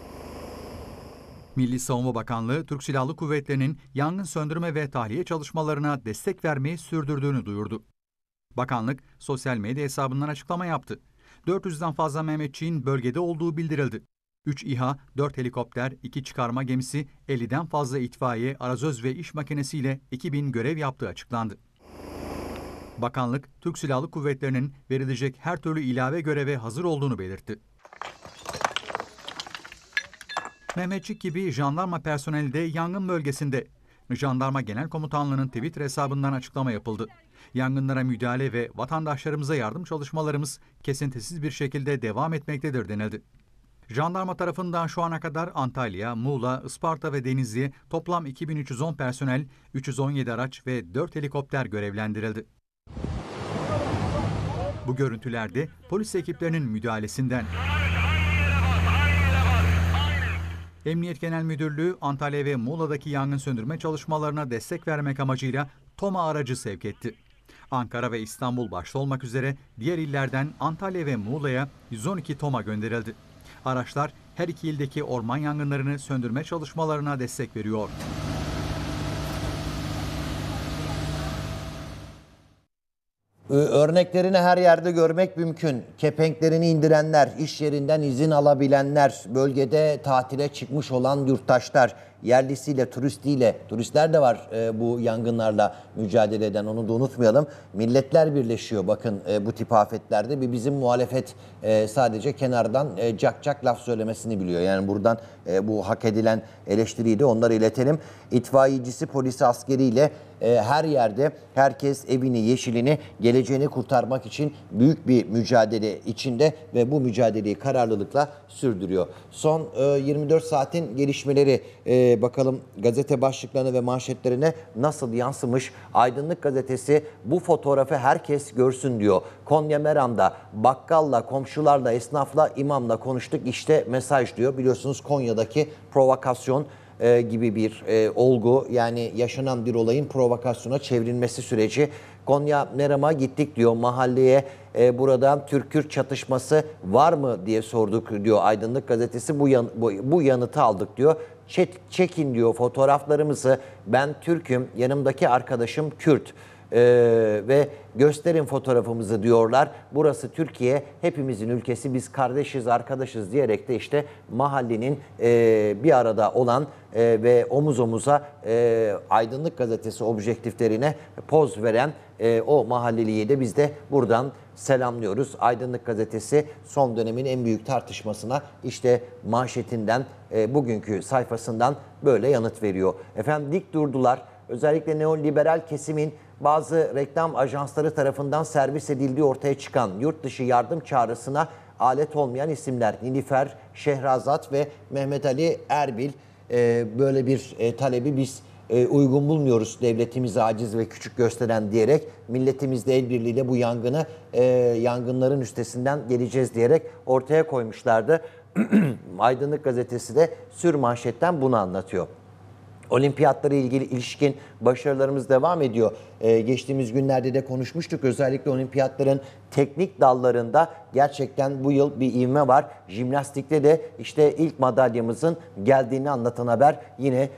G: Milli Savunma Bakanlığı, Türk Silahlı Kuvvetleri'nin yangın söndürme ve tahliye çalışmalarına destek vermeyi sürdürdüğünü duyurdu. Bakanlık, sosyal medya hesabından açıklama yaptı. dört yüzden fazla Mehmetçiğin bölgede olduğu bildirildi. üç İHA, dört helikopter, iki çıkarma gemisi, elliden fazla itfaiye, arazöz ve iş makinesiyle ekibin görev yaptığı açıklandı. Bakanlık, Türk Silahlı Kuvvetleri'nin verilecek her türlü ilave göreve hazır olduğunu belirtti. Mehmetçik gibi jandarma personeli de yangın bölgesinde. Jandarma Genel Komutanlığı'nın Twitter hesabından açıklama yapıldı. Yangınlara müdahale ve vatandaşlarımıza yardım çalışmalarımız kesintisiz bir şekilde devam etmektedir denildi. Jandarma tarafından şu ana kadar Antalya, Muğla, Isparta ve Denizli'ye toplam iki bin üç yüz on personel, üç yüz on yedi araç ve dört helikopter görevlendirildi. Bu görüntülerde polis ekiplerinin müdahalesinden. Emniyet Genel Müdürlüğü, Antalya ve Muğla'daki yangın söndürme çalışmalarına destek vermek amacıyla TOMA aracı sevk etti. Ankara ve İstanbul başta olmak üzere diğer illerden Antalya ve Muğla'ya yüz on iki TOMA gönderildi. Araçlar her iki ildeki orman yangınlarını söndürme çalışmalarına destek veriyor.
A: Örneklerini her yerde görmek mümkün. Kepenklerini indirenler, iş yerinden izin alabilenler, bölgede tatile çıkmış olan yurttaşlar, yerlisiyle, turistiyle, turistler de var e, bu yangınlarla mücadele eden, onu da unutmayalım. Milletler birleşiyor bakın e, bu tip afetlerde. Bir bizim muhalefet e, sadece kenardan e, cak cak laf söylemesini biliyor. Yani buradan e, bu hak edilen eleştiriyi de onlara iletelim. İtfaiyecisi, polisi, askeriyle e, her yerde herkes evini, yeşilini, geleceğini kurtarmak için büyük bir mücadele içinde ve bu mücadeleyi kararlılıkla sürdürüyor. Son e, yirmi dört saatin gelişmeleri e, bakalım gazete başlıklarına ve manşetlerine nasıl yansımış. Aydınlık Gazetesi bu fotoğrafı herkes görsün diyor. Konya Meram'da bakkalla, komşularla, esnafla, imamla konuştuk. İşte mesaj diyor. Biliyorsunuz Konya'daki provokasyon e, gibi bir e, olgu, yani yaşanan bir olayın provokasyona çevrilmesi süreci. Konya Meram'a gittik diyor, mahalleye e, buradan Türk-Kürt çatışması var mı diye sorduk diyor Aydınlık Gazetesi. Bu, yan, bu, bu yanıtı aldık diyor. Çek, çekin diyor fotoğraflarımızı, ben Türk'üm, yanımdaki arkadaşım Kürt. Ee, ve gösterin fotoğrafımızı diyorlar. Burası Türkiye, hepimizin ülkesi, biz kardeşiz, arkadaşız diyerek de işte mahallenin e, bir arada olan e, ve omuz omuza e, Aydınlık Gazetesi objektiflerine poz veren e, o mahalleliyi de biz de buradan selamlıyoruz. Aydınlık Gazetesi son dönemin en büyük tartışmasına işte manşetinden, e, bugünkü sayfasından böyle yanıt veriyor. Efendim dik durdular. Özellikle neoliberal kesimin bazı reklam ajansları tarafından servis edildiği ortaya çıkan yurt dışı yardım çağrısına alet olmayan isimler Nilüfer, Şehrazat ve Mehmet Ali Erbil e, böyle bir e, talebi biz e, uygun bulmuyoruz, devletimizi aciz ve küçük gösteren diyerek milletimizle el birliğiyle bu yangını e, yangınların üstesinden geleceğiz diyerek ortaya koymuşlardı. Aydınlık Gazetesi de sür manşetten bunu anlatıyor. Olimpiyatlara ilgili ilişkin başarılarımız devam ediyor. Ee, geçtiğimiz günlerde de konuşmuştuk. Özellikle olimpiyatların teknik dallarında gerçekten bu yıl bir ivme var. Jimnastikte de işte ilk madalyamızın geldiğini anlatan haber yine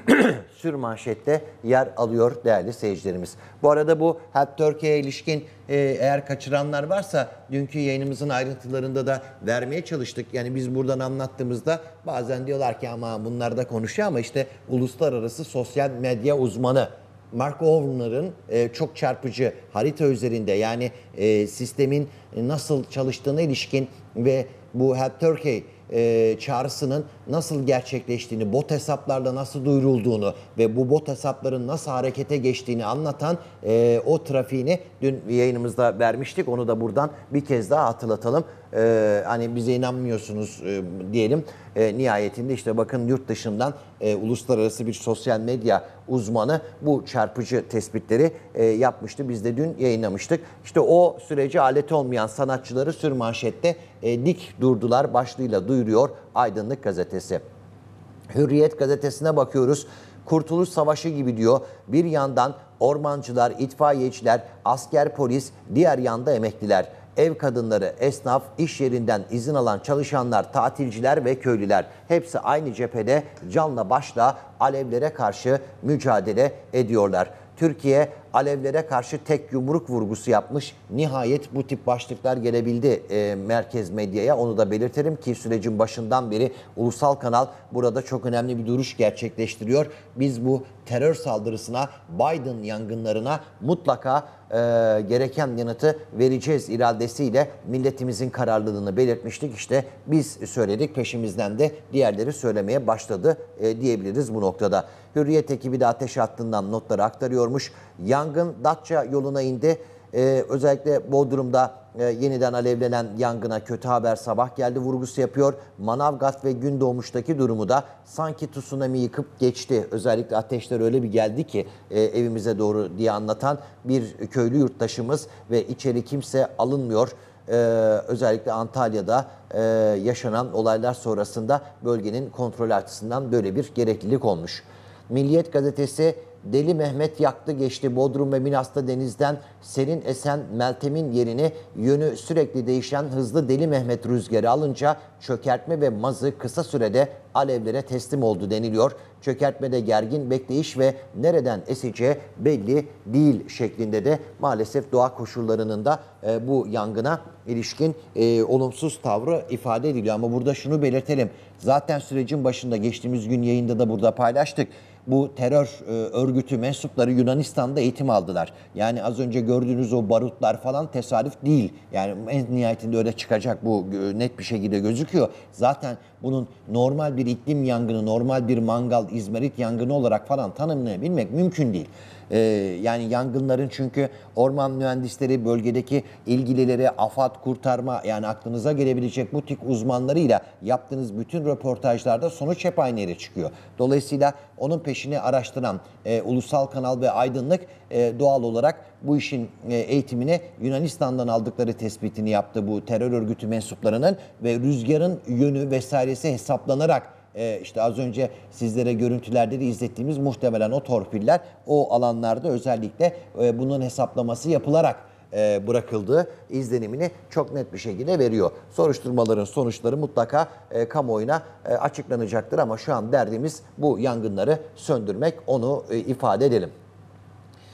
A: sür manşette yer alıyor değerli seyircilerimiz. Bu arada bu Help Turkey'e ilişkin e, eğer kaçıranlar varsa dünkü yayınımızın ayrıntılarında da vermeye çalıştık. Yani biz buradan anlattığımızda bazen diyorlar ki ama bunlar da konuşuyor ama işte uluslararası sosyal medya uzmanı Mark Ovner'ın e, çok çarpıcı harita üzerinde yani e, sistemin nasıl çalıştığına ilişkin ve bu Help Turkey e, çağrısının nasıl gerçekleştiğini, bot hesaplarla nasıl duyurulduğunu ve bu bot hesapların nasıl harekete geçtiğini anlatan e, o trafiğini dün yayınımızda vermiştik. Onu da buradan bir kez daha hatırlatalım. E, hani bize inanmıyorsunuz e, diyelim. E, nihayetinde işte bakın yurt dışından e, uluslararası bir sosyal medya uzmanı bu çarpıcı tespitleri e, yapmıştı. Biz de dün yayınlamıştık. İşte o süreci aleti olmayan sanatçıları sür manşette e, dik durdular başlığıyla duyuruyor Aydınlık Gazetesi. Hürriyet Gazetesi'ne bakıyoruz. Kurtuluş Savaşı gibi diyor. Bir yandan ormancılar, itfaiyeciler, asker, polis, diğer yanda emekliler, ev kadınları, esnaf, iş yerinden izin alan çalışanlar, tatilciler ve köylüler hepsi aynı cephede canla başla alevlere karşı mücadele ediyorlar. Türkiye alevlere karşı tek yumruk vurgusu yapmış. Nihayet bu tip başlıklar gelebildi e, merkez medyaya. Onu da belirtelim ki sürecin başından beri ulusal kanal burada çok önemli bir duruş gerçekleştiriyor. Biz bu terör saldırısına, Biden yangınlarına mutlaka e, gereken yanıtı vereceğiz iradesiyle milletimizin kararlılığını belirtmiştik. İşte biz söyledik, peşimizden de diğerleri söylemeye başladı e, diyebiliriz bu noktada. Hürriyet ekibi de ateş hattından notları aktarıyormuş. Yangın Datça yoluna indi. Ee, özellikle Bodrum'da e, yeniden alevlenen yangına kötü haber sabah geldi vurgusu yapıyor. Manavgat ve Gündoğmuş'taki durumu da sanki tsunami yıkıp geçti. Özellikle ateşler öyle bir geldi ki e, evimize doğru diye anlatan bir köylü yurttaşımız ve içeri kimse alınmıyor. Ee, özellikle Antalya'da e, yaşanan olaylar sonrasında bölgenin kontrolü açısından böyle bir gereklilik olmuş. Milliyet Gazetesi Deli Mehmet yaktı geçti. Bodrum ve Milas'ta denizden serin esen Meltem'in yerini yönü sürekli değişen hızlı Deli Mehmet rüzgarı alınca çökertme ve mazı kısa sürede alevlere teslim oldu deniliyor. Çökertmede gergin bekleyiş ve nereden eseceği belli değil şeklinde de maalesef doğa koşullarının da e, bu yangına ilişkin e, olumsuz tavrı ifade ediliyor. Ama burada şunu belirtelim. Zaten sürecin başında geçtiğimiz gün yayında da burada paylaştık. Bu terör e, örgütü mensupları Yunanistan'da eğitim aldılar. Yani az önce gördüğünüz o barutlar falan tesadüf değil. Yani en nihayetinde öyle çıkacak, bu e, net bir şekilde gözüküyor. Zaten bunun normal bir iklim yangını, normal bir mangal, izmarit yangını olarak falan tanımlayabilmek mümkün değil. Ee, yani yangınların çünkü orman mühendisleri, bölgedeki ilgilileri, AFAD, kurtarma, yani aklınıza gelebilecek bu tip uzmanlarıyla yaptığınız bütün röportajlarda sonuç hep aynı yere çıkıyor. Dolayısıyla onun peşini araştıran e, Ulusal Kanal ve Aydınlık e, doğal olarak bu işin e, eğitimini Yunanistan'dan aldıkları tespitini yaptı bu terör örgütü mensuplarının ve rüzgarın yönü vesairesi hesaplanarak Ee, işte az önce sizlere görüntülerde de izlettiğimiz muhtemelen o torpiller o alanlarda özellikle e, bunun hesaplaması yapılarak e, bırakıldığı izlenimini çok net bir şekilde veriyor. Soruşturmaların sonuçları mutlaka e, kamuoyuna e, açıklanacaktır ama şu an derdimiz bu yangınları söndürmek, onu e, ifade edelim.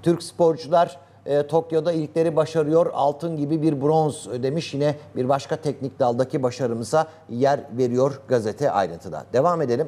A: Türk sporcular e, Tokyo'da ilkleri başarıyor. Altın gibi bir bronz demiş. Yine bir başka teknik daldaki başarımıza yer veriyor gazete ayrıntıda. Devam edelim.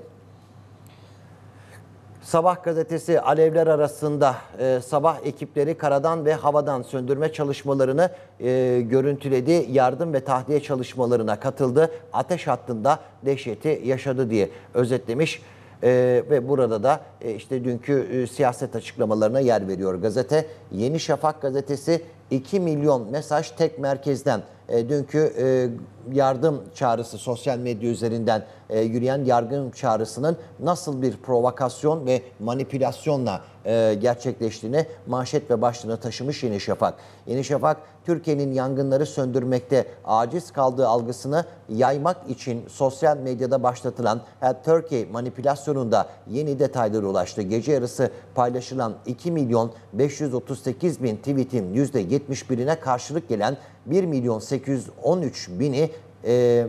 A: Sabah gazetesi alevler arasında e, sabah ekipleri karadan ve havadan söndürme çalışmalarını e, görüntüledi. Yardım ve tahliye çalışmalarına katıldı. Ateş hattında dehşeti yaşadı diye özetlemiş. E, ve burada da e, işte dünkü e, siyaset açıklamalarına yer veriyor gazete. Yeni Şafak gazetesi iki milyon mesaj tek merkezden. E, dünkü e, yardım çağrısı sosyal medya üzerinden e, yürüyen yardım çağrısının nasıl bir provokasyon ve manipülasyonla e, gerçekleştiğini manşet ve başlığına taşımış Yeni Şafak. Yeni Şafak, Türkiye'nin yangınları söndürmekte aciz kaldığı algısını yaymak için sosyal medyada başlatılan Help Turkey manipülasyonunda yeni detaylara ulaştı. Gece yarısı paylaşılan iki milyon beş yüz otuz sekiz bin tweetin yüzde yetmiş birine karşılık gelen bir milyon sekiz yüz on üç bini e,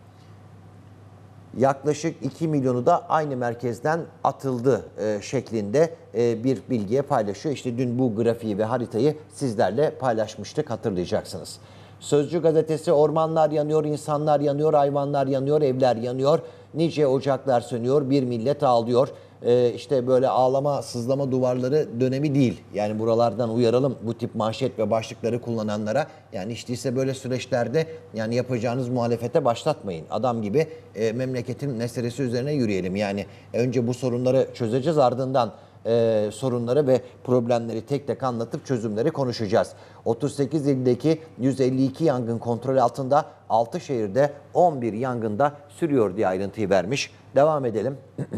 A: yaklaşık iki milyonu da aynı merkezden atıldı e, şeklinde e, bir bilgiye paylaşıyor. İşte dün bu grafiği ve haritayı sizlerle paylaşmıştık, hatırlayacaksınız. Sözcü gazetesi ormanlar yanıyor, insanlar yanıyor, hayvanlar yanıyor, evler yanıyor. Nice ocaklar sönüyor, bir millet ağlıyor. Ee, işte böyle ağlama, sızlama duvarları dönemi değil. Yani buralardan uyaralım bu tip manşet ve başlıkları kullananlara. Yani hiç değilse böyle süreçlerde yani yapacağınız muhalefete başlatmayın. Adam gibi e, memleketin meselesi üzerine yürüyelim. Yani önce bu sorunları çözeceğiz, ardından e, sorunları ve problemleri tek tek anlatıp çözümleri konuşacağız. otuz sekiz ildeki yüz elli iki yangın kontrol altında, altı şehirde on bir yangında sürüyor diye ayrıntıyı vermiş. Devam edelim.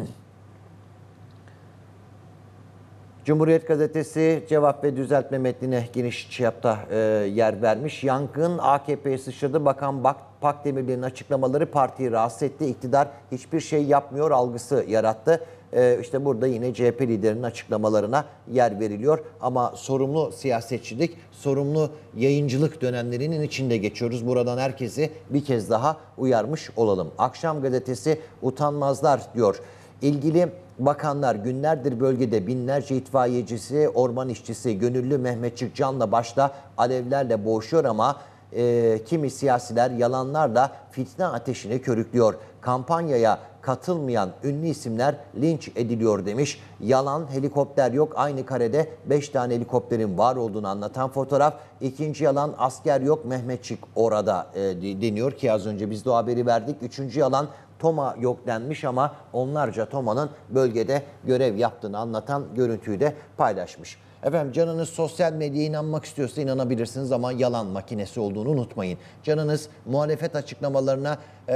A: Cumhuriyet Gazetesi cevap ve düzeltme metnine geniş çapta e, yer vermiş. Yangın A K P'ye sıçradı. Bakan Bak, Pakdemirli'nin açıklamaları partiyi rahatsız etti. İktidar hiçbir şey yapmıyor algısı yarattı. E, işte burada yine C H P liderinin açıklamalarına yer veriliyor. Ama sorumlu siyasetçilik, sorumlu yayıncılık dönemlerinin içinde geçiyoruz. Buradan herkesi bir kez daha uyarmış olalım. Akşam Gazetesi utanmazlar diyor. İlgili bakanlar günlerdir bölgede binlerce itfaiyecisi, orman işçisi, gönüllü Mehmetçik Can'la başta alevlerle boğuşuyor ama e, kimi siyasiler yalanlarla fitne ateşini körüklüyor. Kampanyaya katılmayan ünlü isimler linç ediliyor demiş. Yalan, helikopter yok, aynı karede beş tane helikopterin var olduğunu anlatan fotoğraf. İkinci yalan, asker yok, Mehmetçik orada e, deniyor ki az önce biz de o haberi verdik. Üçüncü yalan, TOMA yok denmiş ama onlarca TOMA'nın bölgede görev yaptığını anlatan görüntüyü de paylaşmış. Efendim canınız sosyal medyaya inanmak istiyorsa inanabilirsiniz ama yalan makinesi olduğunu unutmayın. Canınız muhalefet açıklamalarına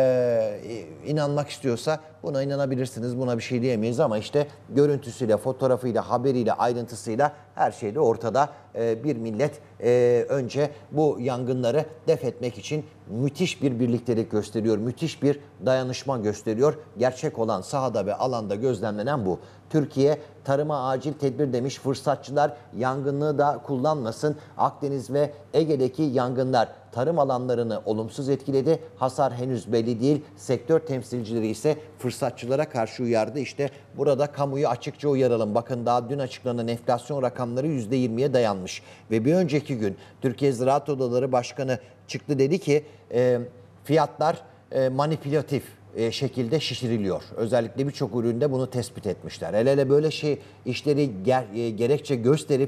A: e, inanmak istiyorsa buna inanabilirsiniz. Buna bir şey diyemeyiz ama işte görüntüsüyle, fotoğrafıyla, haberiyle, ayrıntısıyla her şeyde ortada. E, bir millet e, önce bu yangınları def etmek için müthiş bir birliktelik gösteriyor. Müthiş bir dayanışma gösteriyor. Gerçek olan sahada ve alanda gözlemlenen bu. Türkiye tarıma acil tedbir demiş. Fırsatçılar yangınlığı da kullanmasın. Akdeniz ve Ege'deki yangınlar tarım alanlarını olumsuz etkiledi. Hasar henüz belli değil. Sektör temsilcileri ise fırsatçılara karşı uyardı. İşte burada kamuyu açıkça uyaralım. Bakın daha dün açıklanan enflasyon rakamları yüzde yirmiye dayanmış. Ve bir önceki gün Türkiye Ziraat Odaları Başkanı çıktı, dedi ki e, fiyatlar e, manipülatif e, şekilde şişiriliyor. Özellikle birçok üründe bunu tespit etmişler. Hele hele böyle şey işleri ger, e, gerekçe gösterip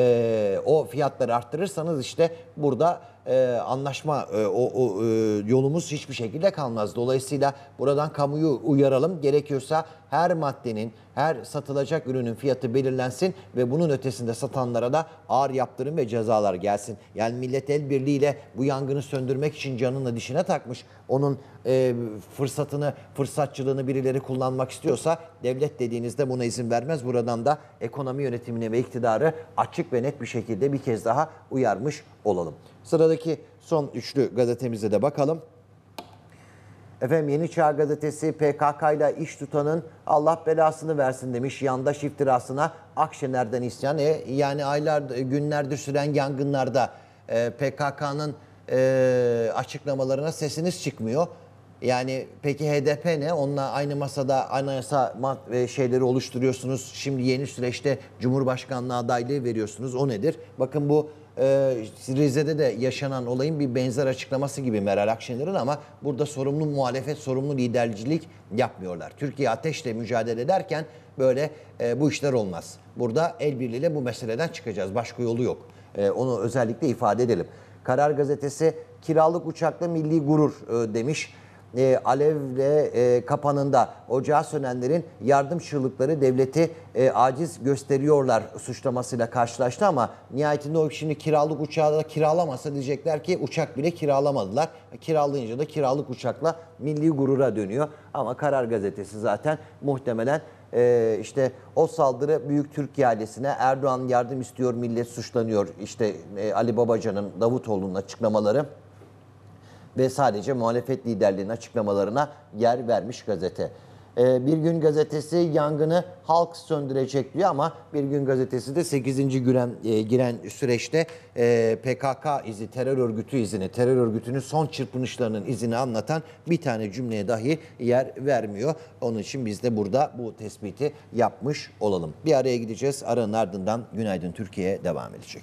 A: e, o fiyatları arttırırsanız işte burada e, anlaşma e, o, o e, yolumuz hiçbir şekilde kalmaz. Dolayısıyla buradan kamuyu uyaralım. Gerekiyorsa her maddenin, her satılacak ürünün fiyatı belirlensin ve bunun ötesinde satanlara da ağır yaptırım ve cezalar gelsin. Yani millet el birliğiyle bu yangını söndürmek için canını dişine takmış. Onun e, fırsatını, fırsatçılığını birileri kullanmak istiyorsa devlet dediğinizde buna izin vermez. Buradan da ekonomi yönetimini ve iktidarı açık ve net bir şekilde bir kez daha uyarmış olalım. Sıradaki son üçlü gazetemize de bakalım. Efendim Yeni Çağ Gazetesi P K K ile iş tutanın Allah belasını versin demiş. Yandaş iftirasına Akşener'den isyan. E, yani aylar, günlerdir süren yangınlarda e, P K K'nın e, açıklamalarına sesiniz çıkmıyor. Yani peki H D P ne? Onunla aynı masada anayasa şeyleri oluşturuyorsunuz. Şimdi yeni süreçte Cumhurbaşkanlığı adaylığı veriyorsunuz. O nedir? Bakın bu e, Rize'de de yaşanan olayın bir benzer açıklaması gibi Meral Akşener'in, ama burada sorumlu muhalefet, sorumlu lidercilik yapmıyorlar. Türkiye ateşle mücadele ederken böyle e, bu işler olmaz. Burada el birliğiyle bu meseleden çıkacağız. Başka yolu yok. E, onu özellikle ifade edelim. Karar Gazetesi kiralık uçakla milli gurur e, demiş. E, alevle e, kapanında ocağı sönenlerin yardım çığlıkları devleti e, aciz gösteriyorlar suçlamasıyla karşılaştı, ama nihayetinde o şimdi kiralık uçağı da kiralamasa diyecekler ki uçak bile kiralamadılar. Kiralayınca da kiralık uçakla milli gurura dönüyor. Ama Karar Gazetesi zaten muhtemelen e, işte o saldırı Büyük Türkiye ailesine, Erdoğan yardım istiyor, millet suçlanıyor, işte e, Ali Babacan'ın, Davutoğlu'nun açıklamaları ve sadece muhalefet liderliğinin açıklamalarına yer vermiş gazete. Ee, Bir Gün Gazetesi yangını halk söndürecek diyor, ama Bir Gün Gazetesi de sekizinci giren, e, giren süreçte e, P K K izi, terör örgütü izini, terör örgütünün son çırpınışlarının izini anlatan bir tane cümleye dahi yer vermiyor. Onun için biz de burada bu tespiti yapmış olalım. Bir araya gideceğiz. Aranın ardından Günaydın Türkiye devam edecek.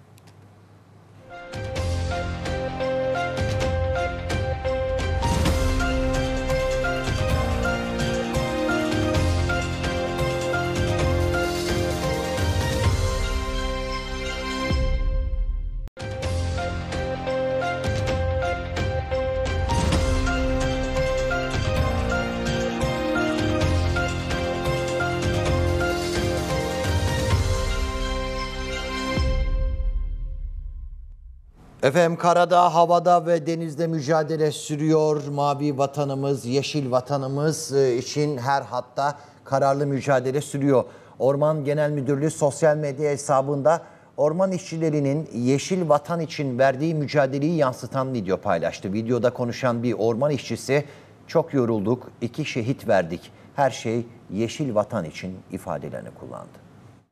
A: Efendim, karada, havada ve denizde mücadele sürüyor. Mavi vatanımız, yeşil vatanımız için her hatta kararlı mücadele sürüyor. Orman Genel Müdürlüğü sosyal medya hesabında orman işçilerinin yeşil vatan için verdiği mücadeleyi yansıtan video paylaştı. Videoda konuşan bir orman işçisi, "Çok yorulduk, iki şehit verdik. Her şey yeşil vatan için" ifadelerini kullandı.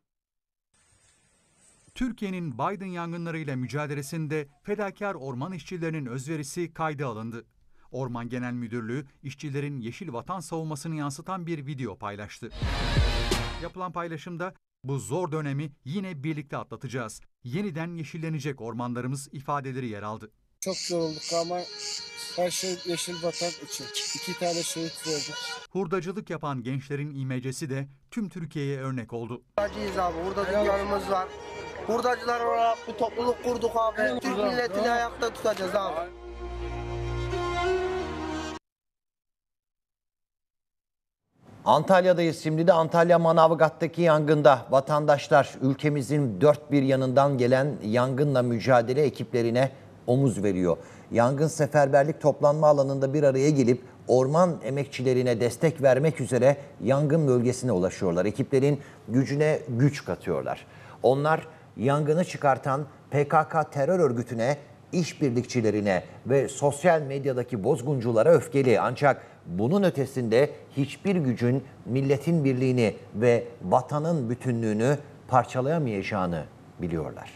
G: Türkiye'nin Biden yangınlarıyla mücadelesinde fedakar orman işçilerinin özverisi kayda alındı. Orman Genel Müdürlüğü işçilerin yeşil vatan savunmasını yansıtan bir video paylaştı. Yapılan paylaşımda "Bu zor dönemi yine birlikte atlatacağız. Yeniden yeşillenecek ormanlarımız" ifadeleri yer aldı.
J: Çok yorulduk ama her şey yeşil vatan için. İki tane şehit verdik.
G: Hurdacılık yapan gençlerin imecesi de tüm Türkiye'ye örnek oldu.
J: Hurdacıyız abi. Hurdacı yanımız var. Hurdacılar olarak bir topluluk kurduk abi. Türk milletini ayakta tutacağız abi.
A: Antalya'dayız şimdi de. Antalya Manavgat'taki yangında vatandaşlar ülkemizin dört bir yanından gelen yangınla mücadele ekiplerine omuz veriyor. Yangın seferberlik toplanma alanında bir araya gelip orman emekçilerine destek vermek üzere yangın bölgesine ulaşıyorlar. Ekiplerin gücüne güç katıyorlar. Onlar yangını çıkartan P K K terör örgütüne, işbirlikçilerine ve sosyal medyadaki bozgunculara öfkeli. Ancak bunun ötesinde hiçbir gücün milletin birliğini ve vatanın bütünlüğünü parçalayamayacağını biliyorlar.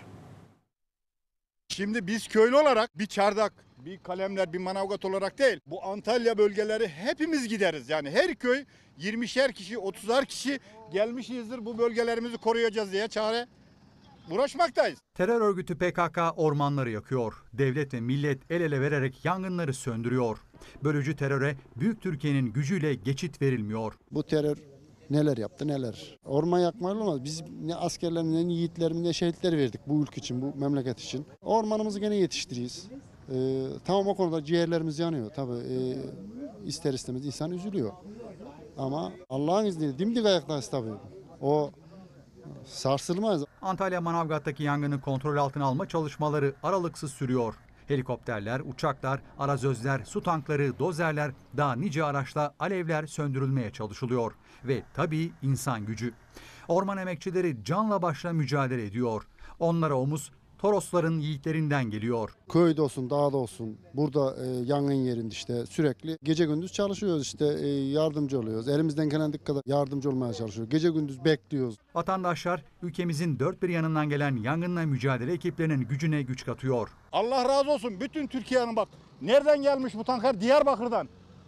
K: Şimdi biz köylü olarak bir Çardak, bir Kalemler, bir Manavgat olarak değil, bu Antalya bölgeleri hepimiz gideriz. Yani her köy yirmişer kişi, otuzar kişi gelmişizdir, bu bölgelerimizi koruyacağız diye çare uğraşmaktayız.
G: Terör örgütü P K K ormanları yakıyor. Devlet ve millet el ele vererek yangınları söndürüyor. Bölücü teröre Büyük Türkiye'nin gücüyle geçit verilmiyor.
L: Bu terör neler yaptı neler. Orman yakmayla olmaz. Biz ne askerlerimiz, ne yiğitlerimiz, ne şehitler verdik bu ülke için, bu memleket için. Ormanımızı gene yetiştiririz. Ee, tamam, o konuda ciğerlerimiz yanıyor. Tabii e, ister istemez insan üzülüyor. Ama Allah'ın izniyle dimdik ayaktayız tabii. O sarsılmaz.
G: Antalya Manavgat'taki yangını kontrol altına alma çalışmaları aralıksız sürüyor. Helikopterler, uçaklar, arazözler, su tankları, dozerler, daha nice araçla alevler söndürülmeye çalışılıyor. Ve tabii insan gücü. Orman emekçileri canla başla mücadele ediyor. Onlara omuz Torosların yiğitlerinden geliyor.
L: Köyde olsun, dağda olsun, burada e, yangın yerinde işte sürekli gece gündüz çalışıyoruz, işte e, yardımcı oluyoruz. Elimizden gelen kadar yardımcı olmaya çalışıyoruz. Gece gündüz bekliyoruz.
G: Vatandaşlar ülkemizin dört bir yanından gelen yangınla mücadele ekiplerinin gücüne güç katıyor.
K: Allah razı olsun bütün Türkiye'nin, bak nereden gelmiş bu tanklar? Diyarbakır'dan.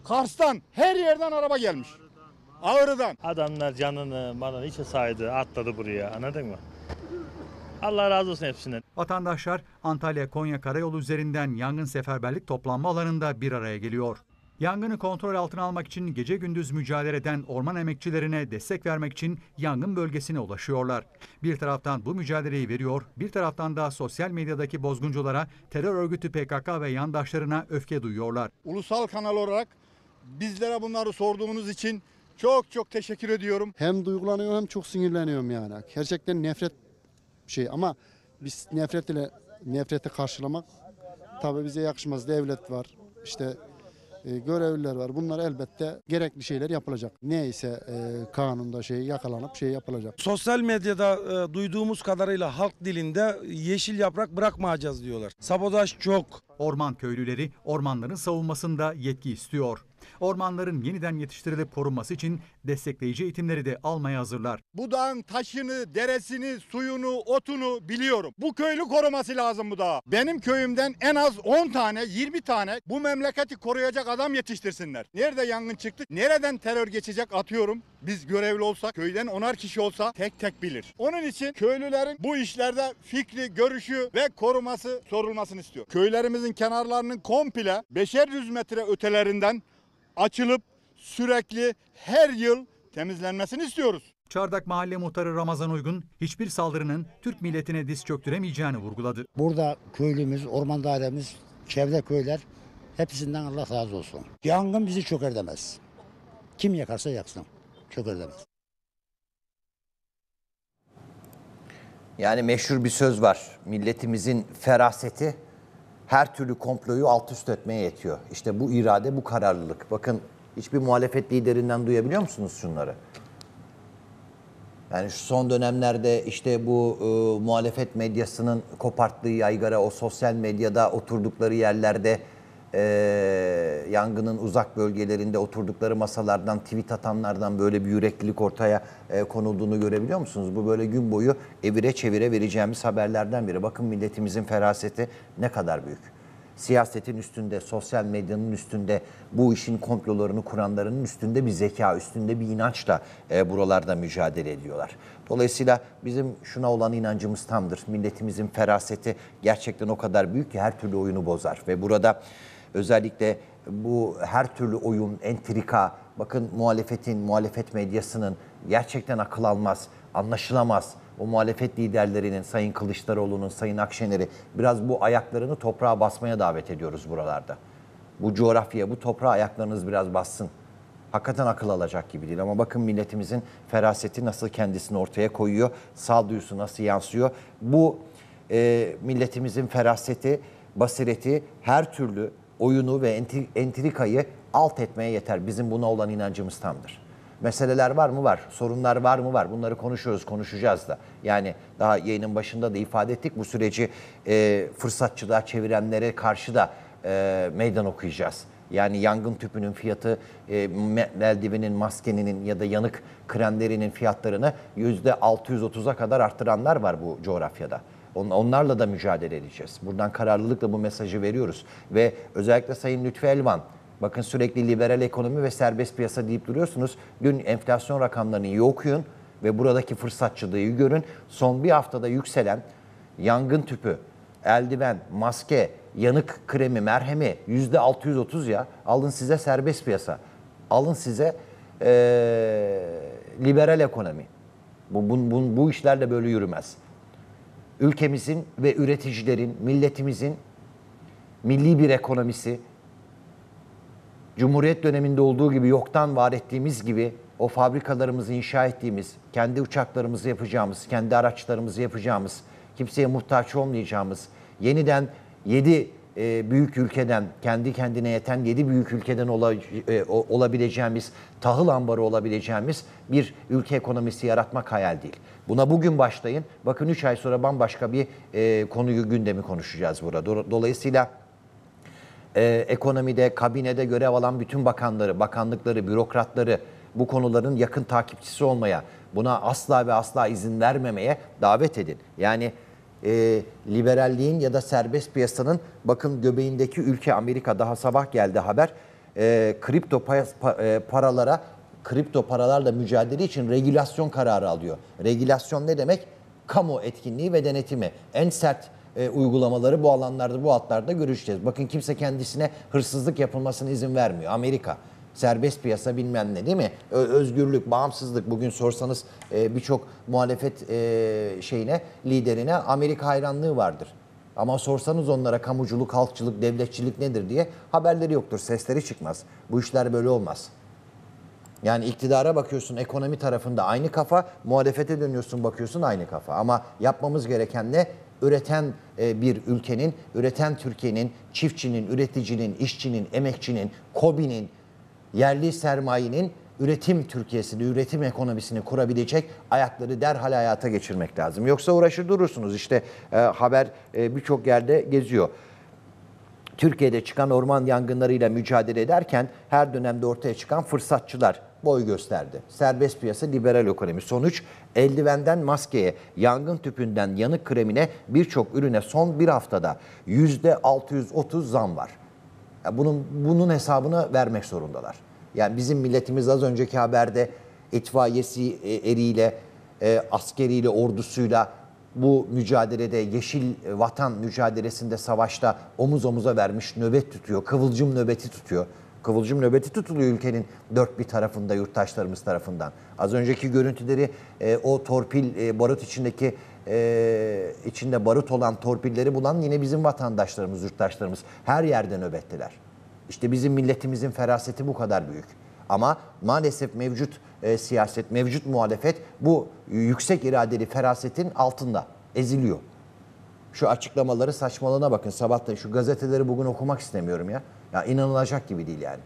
K: Kars'tan, her yerden araba gelmiş. Ağrı'dan.
M: Adamlar canını, malını hiçe saydı, atladı buraya, anladın mı? Allah razı olsun hepsinden.
G: Vatandaşlar Antalya-Konya karayolu üzerinden yangın seferberlik toplanma alanında bir araya geliyor. Yangını kontrol altına almak için gece gündüz mücadele eden orman emekçilerine destek vermek için yangın bölgesine ulaşıyorlar. Bir taraftan bu mücadeleyi veriyor, bir taraftan da sosyal medyadaki bozgunculara, terör örgütü P K K ve yandaşlarına öfke duyuyorlar.
K: Ulusal kanal olarak bizlere bunları sorduğunuz için çok çok teşekkür ediyorum.
L: Hem duygulanıyorum hem çok sinirleniyorum yani. Gerçekten nefret şey ama biz nefret ile nefreti karşılamak tabii bize yakışmaz. Devlet var, işte e, görevliler var. Bunlar elbette gerekli şeyler yapılacak. Neyse e, kanunda şey yakalanıp şey yapılacak.
N: Sosyal medyada e, duyduğumuz kadarıyla halk dilinde yeşil yaprak bırakmayacağız diyorlar. Sabotaj çok.
G: Orman köylüleri ormanların savunmasında yetki istiyor. Ormanların yeniden yetiştirilip korunması için destekleyici eğitimleri de almaya hazırlar.
K: Bu dağın taşını, deresini, suyunu, otunu biliyorum. Bu köylü koruması lazım bu dağı. Benim köyümden en az on tane, yirmi tane bu memleketi koruyacak adam yetiştirsinler. Nerede yangın çıktı? Nereden terör geçecek atıyorum. Biz görevli olsak, köyden onar kişi olsa tek tek bilir. Onun için köylülerin bu işlerde fikri, görüşü ve koruması sorulmasını istiyor. Köylerimizin kenarlarının komple beşer yüz metre ötelerinden açılıp sürekli her yıl temizlenmesini istiyoruz.
G: Çardak Mahalle Muhtarı Ramazan Uygun hiçbir saldırının Türk milletine diz çöktüremeyeceğini vurguladı.
O: Burada köylümüz, orman dairemiz, çevre köyler hepsinden Allah razı olsun. Yangın bizi çöker demez. Kim yakarsa yaksın, çöker demez.
A: Yani meşhur bir söz var. Milletimizin feraseti her türlü komployu alt üst etmeye yetiyor. İşte bu irade, bu kararlılık. Bakın hiçbir muhalefet liderinden duyabiliyor musunuz şunları? Yani şu son dönemlerde işte bu e, muhalefet medyasının koparttığı yaygara, o sosyal medyada oturdukları yerlerde, e, yangının uzak bölgelerinde oturdukları masalardan, tweet atanlardan böyle bir yüreklilik ortaya e, konulduğunu görebiliyor musunuz? Bu böyle gün boyu evire çevire vereceğimiz haberlerden biri. Bakın milletimizin feraseti ne kadar büyük. Siyasetin üstünde, sosyal medyanın üstünde, bu işin komplolarını kuranların üstünde bir zeka, üstünde bir inançla e, buralarda mücadele ediyorlar. Dolayısıyla bizim şuna olan inancımız tamdır. Milletimizin feraseti gerçekten o kadar büyük ki her türlü oyunu bozar. Ve burada özellikle bu her türlü oyun, entrika, bakın muhalefetin, muhalefet medyasının gerçekten akıl almaz, anlaşılamaz. O muhalefet liderlerinin, Sayın Kılıçdaroğlu'nun, Sayın Akşener'i biraz bu ayaklarını toprağa basmaya davet ediyoruz buralarda. Bu coğrafyaya, bu toprağa ayaklarınız biraz bassın. Hakikaten akıl alacak gibi değil ama bakın milletimizin feraseti nasıl kendisini ortaya koyuyor, sağduyusu nasıl yansıyor. Bu e, milletimizin feraseti, basireti her türlü oyunu ve entrikayı alt etmeye yeter. Bizim buna olan inancımız tamdır. Meseleler var mı? Var. Sorunlar var mı? Var. Bunları konuşuyoruz, konuşacağız da. Yani daha yayının başında da ifade ettik. Bu süreci e, fırsatçılığa çevirenlere karşı da e, meydan okuyacağız. Yani yangın tüpünün fiyatı, e, eldivenin, maskeninin ya da yanık kremlerinin fiyatlarını yüzde altı yüz otuza kadar arttıranlar var bu coğrafyada. Onlarla da mücadele edeceğiz. Buradan kararlılıkla bu mesajı veriyoruz. Ve özellikle Sayın Lütfü Elvan, bakın sürekli liberal ekonomi ve serbest piyasa deyip duruyorsunuz. Dün enflasyon rakamlarını iyi okuyun ve buradaki fırsatçılığı görün. Son bir haftada yükselen yangın tüpü, eldiven, maske, yanık kremi, merhemi yüzde altı yüz otuz ya. Alın size serbest piyasa. Alın size ee, liberal ekonomi. Bu, bu, bu, bu işler de böyle yürümez. Ülkemizin ve üreticilerin, milletimizin milli bir ekonomisi, Cumhuriyet döneminde olduğu gibi yoktan var ettiğimiz gibi o fabrikalarımızı inşa ettiğimiz, kendi uçaklarımızı yapacağımız, kendi araçlarımızı yapacağımız, kimseye muhtaç olmayacağımız, yeniden yedi e, büyük ülkeden, kendi kendine yeten yedi büyük ülkeden ola, e, olabileceğimiz, tahıl ambarı olabileceğimiz bir ülke ekonomisi yaratmak hayal değil. Buna bugün başlayın. Bakın üç ay sonra bambaşka bir e, konuyu, gündemi konuşacağız burada. Dolayısıyla Ee, ekonomide, kabinede görev alan bütün bakanları, bakanlıkları, bürokratları bu konuların yakın takipçisi olmaya, buna asla ve asla izin vermemeye davet edin. Yani e, liberalliğin ya da serbest piyasanın bakın göbeğindeki ülke Amerika, daha sabah geldi haber, e, kripto pa- pa- e, paralara, kripto paralarla mücadele için regülasyon kararı alıyor. Regülasyon ne demek? Kamu etkinliği ve denetimi. En sert e, uygulamaları bu alanlarda, bu hatlarda görüşeceğiz. Bakın kimse kendisine hırsızlık yapılmasına izin vermiyor. Amerika. Serbest piyasa bilmem ne değil mi? Ö- özgürlük, bağımsızlık. Bugün sorsanız e, birçok muhalefet e, şeyine, liderine Amerika hayranlığı vardır. Ama sorsanız onlara kamuculuk, halkçılık, devletçilik nedir diye haberleri yoktur, sesleri çıkmaz. Bu işler böyle olmaz. Yani iktidara bakıyorsun ekonomi tarafında aynı kafa, muhalefete dönüyorsun bakıyorsun aynı kafa. Ama yapmamız gereken ne? Üreten e, bir ülkenin, üreten Türkiye'nin, çiftçinin, üreticinin, işçinin, emekçinin, KOBİ'nin, yerli sermayenin üretim Türkiye'sini, üretim ekonomisini kurabilecek ayakları derhal hayata geçirmek lazım. Yoksa uğraşır durursunuz. İşte e, haber e, birçok yerde geziyor. Türkiye'de çıkan orman yangınlarıyla mücadele ederken her dönemde ortaya çıkan fırsatçılar boy gösterdi. Serbest piyasa, liberal ekonomi. Sonuç, eldivenden maskeye, yangın tüpünden yanık kremine birçok ürüne son bir haftada yüzde altı yüz otuz zam var. Bunun, bunun hesabını vermek zorundalar. Yani bizim milletimiz az önceki haberde itfaiyesi eriyle, e, askeriyle, ordusuyla bu mücadelede, yeşil vatan mücadelesinde, savaşta omuz omuza vermiş, nöbet tutuyor. Kıvılcım nöbeti tutuyor. Kıvılcım nöbeti tutuluyor ülkenin dört bir tarafında yurttaşlarımız tarafından. Az önceki görüntüleri e, o torpil, e, barut içindeki e, içinde barut olan torpilleri bulan yine bizim vatandaşlarımız, yurttaşlarımız her yerde nöbettiler. İşte bizim milletimizin feraseti bu kadar büyük. Ama maalesef mevcut e, siyaset, mevcut muhalefet bu yüksek iradeli ferasetin altında eziliyor. Şu açıklamaları, saçmalığına bakın. Sabahtan şu gazeteleri bugün okumak istemiyorum ya. Ya inanılacak gibi değil yani.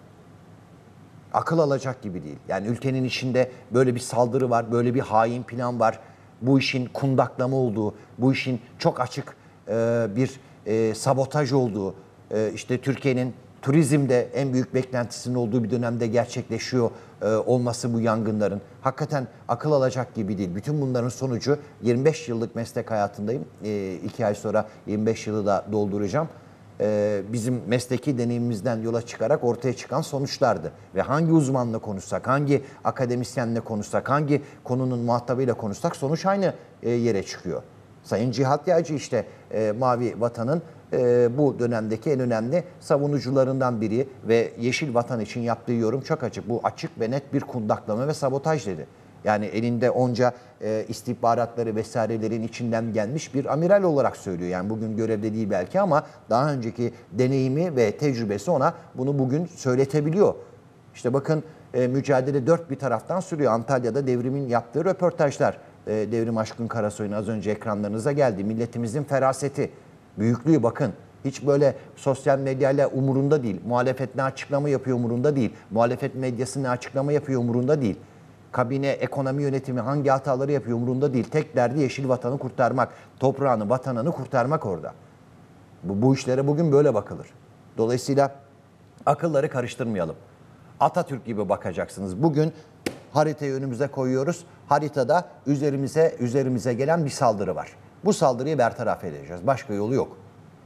A: Akıl alacak gibi değil. Yani ülkenin içinde böyle bir saldırı var, böyle bir hain plan var. Bu işin kundaklama olduğu, bu işin çok açık e, bir e, sabotaj olduğu, e, işte Türkiye'nin turizmde en büyük beklentisinin olduğu bir dönemde gerçekleşiyor e, olması bu yangınların. Hakikaten akıl alacak gibi değil. Bütün bunların sonucu yirmi beş yıllık meslek hayatındayım. E, iki ay sonra yirmi beş yılı da dolduracağım. E, bizim mesleki deneyimimizden yola çıkarak ortaya çıkan sonuçlardı. Ve hangi uzmanla konuşsak, hangi akademisyenle konuşsak, hangi konunun muhatabıyla konuşsak sonuç aynı e, yere çıkıyor. Sayın Cihat Yaycı işte e, Mavi Vatan'ın e, bu dönemdeki en önemli savunucularından biri ve Yeşil Vatan için yaptığı yorum çok açık. Bu açık ve net bir kundaklama ve sabotaj dedi. Yani elinde onca e, istihbaratları vesairelerin içinden gelmiş bir amiral olarak söylüyor. Yani bugün görevde değil belki ama daha önceki deneyimi ve tecrübesi ona bunu bugün söyletebiliyor. İşte bakın e, mücadele dört bir taraftan sürüyor. Antalya'da Devrim'in yaptığı röportajlar. E, Devrim Aşkın Karasoy'un az önce ekranlarınıza geldi. Milletimizin feraseti, büyüklüğü bakın. Hiç böyle sosyal medyayla umurunda değil. Muhalefet ne açıklama yapıyor umurunda değil. Muhalefet medyası ne açıklama yapıyor umurunda değil. Kabine, ekonomi yönetimi hangi hataları yapıyor umurunda değil. Tek derdi Yeşil Vatan'ı kurtarmak, toprağını, vatanını kurtarmak orada. Bu, bu işlere bugün böyle bakılır. Dolayısıyla akılları karıştırmayalım. Atatürk gibi bakacaksınız. Bugün haritayı önümüze koyuyoruz. Haritada üzerimize üzerimize gelen bir saldırı var. Bu saldırıyı bertaraf edeceğiz. Başka yolu yok.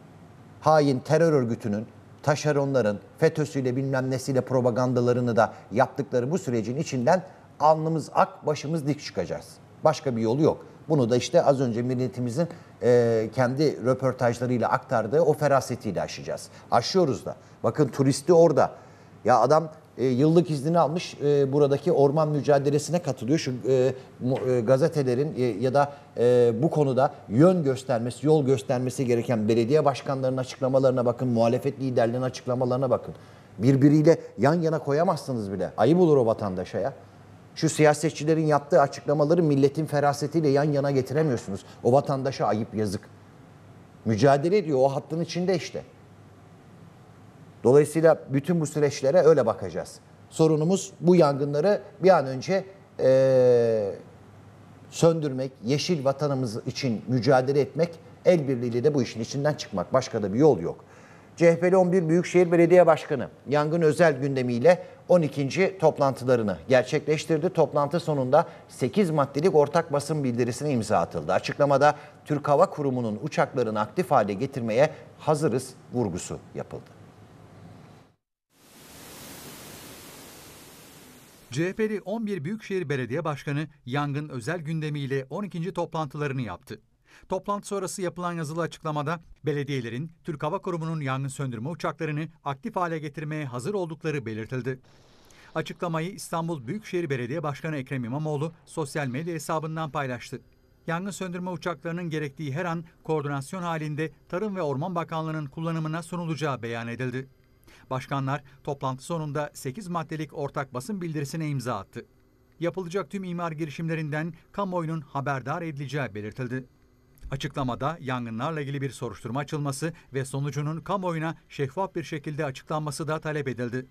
A: Hain terör örgütünün, taşeronların, FETÖ'süyle bilmem nesiyle propagandalarını da yaptıkları bu sürecin içinden alnımız ak, başımız dik çıkacağız. Başka bir yolu yok. Bunu da işte az önce milletimizin e, kendi röportajlarıyla aktardığı o ferasetiyle aşacağız. Aşıyoruz da. Bakın turisti orada. Ya adam e, yıllık iznini almış e, buradaki orman mücadelesine katılıyor. Şu e, e, gazetelerin e, ya da e, bu konuda yön göstermesi, yol göstermesi gereken belediye başkanlarının açıklamalarına bakın, muhalefet liderlerinin açıklamalarına bakın. Birbiriyle yan yana koyamazsınız bile. Ayıp olur o vatandaşa ya. Şu siyasetçilerin yaptığı açıklamaları milletin ferasetiyle yan yana getiremiyorsunuz. O vatandaşa ayıp, yazık. Mücadele ediyor, o hattın içinde işte. Dolayısıyla bütün bu süreçlere öyle bakacağız. Sorunumuz bu yangınları bir an önce e, söndürmek, yeşil vatanımız için mücadele etmek, el birliğiyle de bu işin içinden çıkmak. Başka da bir yol yok. C H P'li on bir Büyükşehir Belediye Başkanı yangın özel gündemiyle on ikinci toplantılarını gerçekleştirdi. Toplantı sonunda sekiz maddelik ortak basın bildirisine imza atıldı. Açıklamada Türk Hava Kurumu'nun uçaklarını aktif hale getirmeye hazırız vurgusu yapıldı.
G: C H P'li on bir Büyükşehir Belediye Başkanı yangın özel gündemiyle on ikinci toplantılarını yaptı. Toplantı sonrası yapılan yazılı açıklamada belediyelerin Türk Hava Kurumu'nun yangın söndürme uçaklarını aktif hale getirmeye hazır oldukları belirtildi. Açıklamayı İstanbul Büyükşehir Belediye Başkanı Ekrem İmamoğlu sosyal medya hesabından paylaştı. Yangın söndürme uçaklarının gerektiği her an koordinasyon halinde Tarım ve Orman Bakanlığı'nın kullanımına sunulacağı beyan edildi. Başkanlar toplantı sonunda sekiz maddelik ortak basın bildirisine imza attı. Yapılacak tüm imar girişimlerinden kamuoyunun haberdar edileceği belirtildi. Açıklamada yangınlarla ilgili bir soruşturma açılması ve sonucunun kamuoyuna şeffaf bir şekilde açıklanması da talep edildi.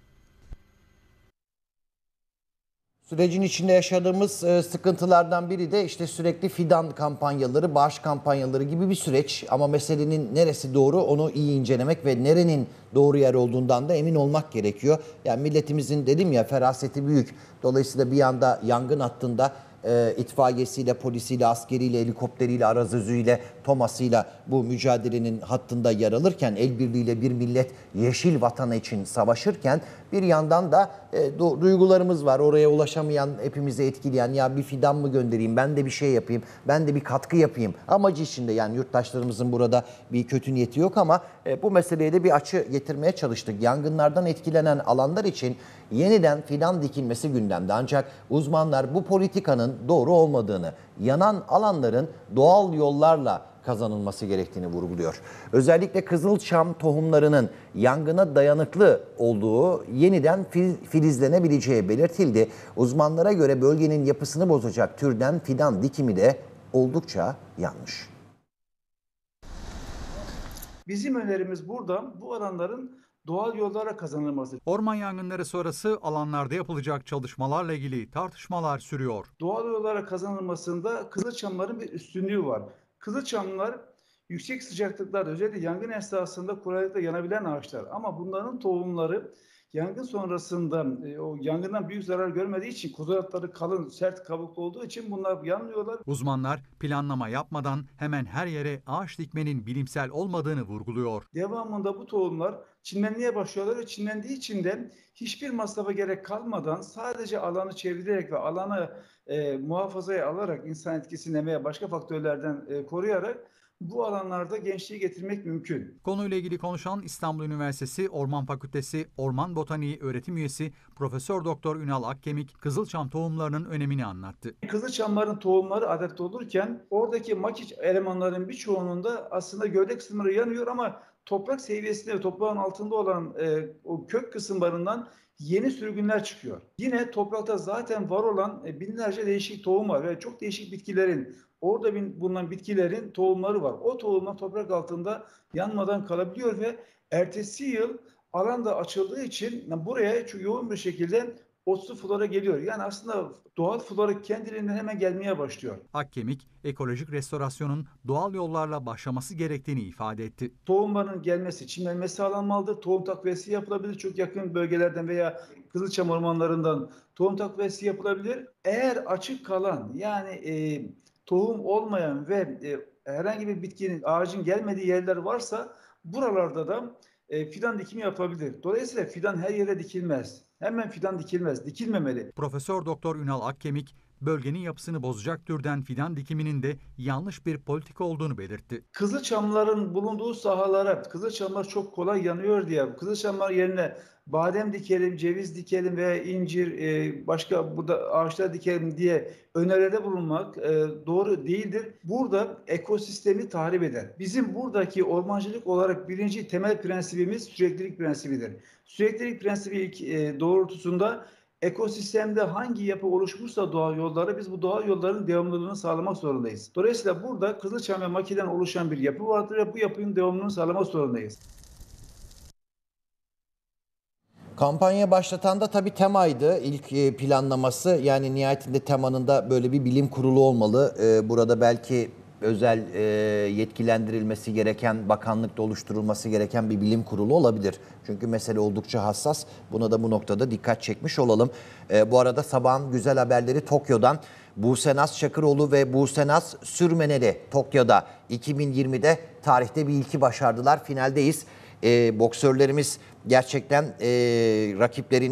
A: Sürecin içinde yaşadığımız sıkıntılardan biri de işte sürekli fidan kampanyaları, bağış kampanyaları gibi bir süreç. Ama meselenin neresi doğru onu iyi incelemek ve nerenin doğru yer olduğundan da emin olmak gerekiyor. Yani milletimizin dedim ya feraseti büyük. Dolayısıyla bir yanda yangın hattında e, itfaiyesiyle, polisiyle, askeriyle, helikopteriyle, arazözüyle, tomasıyla bu mücadelenin hattında yer alırken, el birliğiyle bir millet yeşil vatan için savaşırken bir yandan da e, duygularımız var. Oraya ulaşamayan, hepimizi etkileyen, ya bir fidan mı göndereyim, ben de bir şey yapayım, ben de bir katkı yapayım amacı içinde. Yani yurttaşlarımızın burada bir kötü niyeti yok ama e, bu meseleye de bir açı getirmeye çalıştık. Yangınlardan etkilenen alanlar için yeniden fidan dikilmesi gündemde. Ancak uzmanlar bu politikanın doğru olmadığını, yanan alanların doğal yollarla kazanılması gerektiğini vurguluyor. Özellikle kızılçam tohumlarının yangına dayanıklı olduğu, yeniden filizlenebileceği belirtildi. Uzmanlara göre bölgenin yapısını bozacak türden fidan dikimi de oldukça yanlış.
P: Bizim önerimiz burada bu alanların doğal yollara kazanılması.
G: Orman yangınları sonrası alanlarda yapılacak çalışmalarla ilgili tartışmalar sürüyor.
P: Doğal yollara kazanılmasında kızılçamların bir üstünlüğü var. Kızılçamlar yüksek sıcaklıklarda özellikle yangın esnasında kolaylıkla yanabilen ağaçlar. Ama bunların tohumları yangın sonrasında e, o yangından büyük zarar görmediği için kozolatları kalın, sert kabuklu olduğu için bunlar yanmıyorlar.
G: Uzmanlar planlama yapmadan hemen her yere ağaç dikmenin bilimsel olmadığını vurguluyor.
P: Devamında bu tohumlar çimlenmeye başlıyorlar ve çimlendiği için de hiçbir masrafa gerek kalmadan sadece alanı çevirerek ve alanı e, muhafazaya alarak insan etkisinden veya başka faktörlerden e, koruyarak bu alanlarda gençliği getirmek mümkün.
G: Konuyla ilgili konuşan İstanbul Üniversitesi Orman Fakültesi Orman Botaniği öğretim üyesi Profesör Doktor Ünal Akkemik, kızılçam tohumlarının önemini anlattı.
P: Kızılçamların tohumları adapte olurken oradaki makiç elemanların birçoğunun da aslında gövde kısımları yanıyor ama toprak seviyesinde, toprağın altında olan e, o kök kısımlarından yeni sürgünler çıkıyor. Yine toprakta zaten var olan e, binlerce değişik tohum var ve çok değişik bitkilerin, orada bulunan bitkilerin tohumları var. O tohumlar toprak altında yanmadan kalabiliyor ve ertesi yıl alan da açıldığı için buraya çok yoğun bir şekilde otlu flora geliyor. Yani aslında doğal flora kendiliğinden hemen gelmeye başlıyor.
G: Akkemik, ekolojik restorasyonun doğal yollarla başlaması gerektiğini ifade etti.
P: Tohumların gelmesi, çimlenmesi sağlanmalıdır. Tohum takviyesi yapılabilir. Çok yakın bölgelerden veya kızılçam ormanlarından tohum takviyesi yapılabilir. Eğer açık kalan yani e, tohum olmayan ve e, herhangi bir bitkinin, ağacın gelmediği yerler varsa buralarda da e, fidan dikimi yapabilir. Dolayısıyla fidan her yere dikilmez. Hemen fidan dikilmez, dikilmemeli.
G: Profesör Doktor Ünal Akkemik, bölgenin yapısını bozacak türden fidan dikiminin de yanlış bir politika olduğunu belirtti.
P: Kızılçamların bulunduğu sahalara, kızılçamlar çok kolay yanıyor diye, kızılçamlar yerine badem dikelim, ceviz dikelim veya incir, başka burada ağaçlar dikelim diye öneride bulunmak doğru değildir. Burada ekosistemi tahrip eder. Bizim buradaki ormancılık olarak birinci temel prensibimiz süreklilik prensibidir. Süreklilik prensibi doğrultusunda ekosistemde hangi yapı oluşmuşsa doğal yolları, biz bu doğal yolların devamlılığını sağlamak zorundayız. Dolayısıyla burada Kızılçam ve Maki'den oluşan bir yapı vardır ve bu yapının devamlılığını sağlamak zorundayız.
A: Kampanya başlatan da tabii TEMA'ydı ilk planlaması. Yani nihayetinde TEMA'nın da böyle bir bilim kurulu olmalı. Burada belki özel yetkilendirilmesi gereken, bakanlıkta oluşturulması gereken bir bilim kurulu olabilir. Çünkü mesele oldukça hassas. Buna da bu noktada dikkat çekmiş olalım. Bu arada sabahın güzel haberleri Tokyo'dan. Buse Naz Çakıroğlu ve Buse Naz Sürmeneli Tokyo'da iki bin yirmide tarihte bir ilki başardılar. Finaldeyiz. E, boksörlerimiz gerçekten e, rakiplerini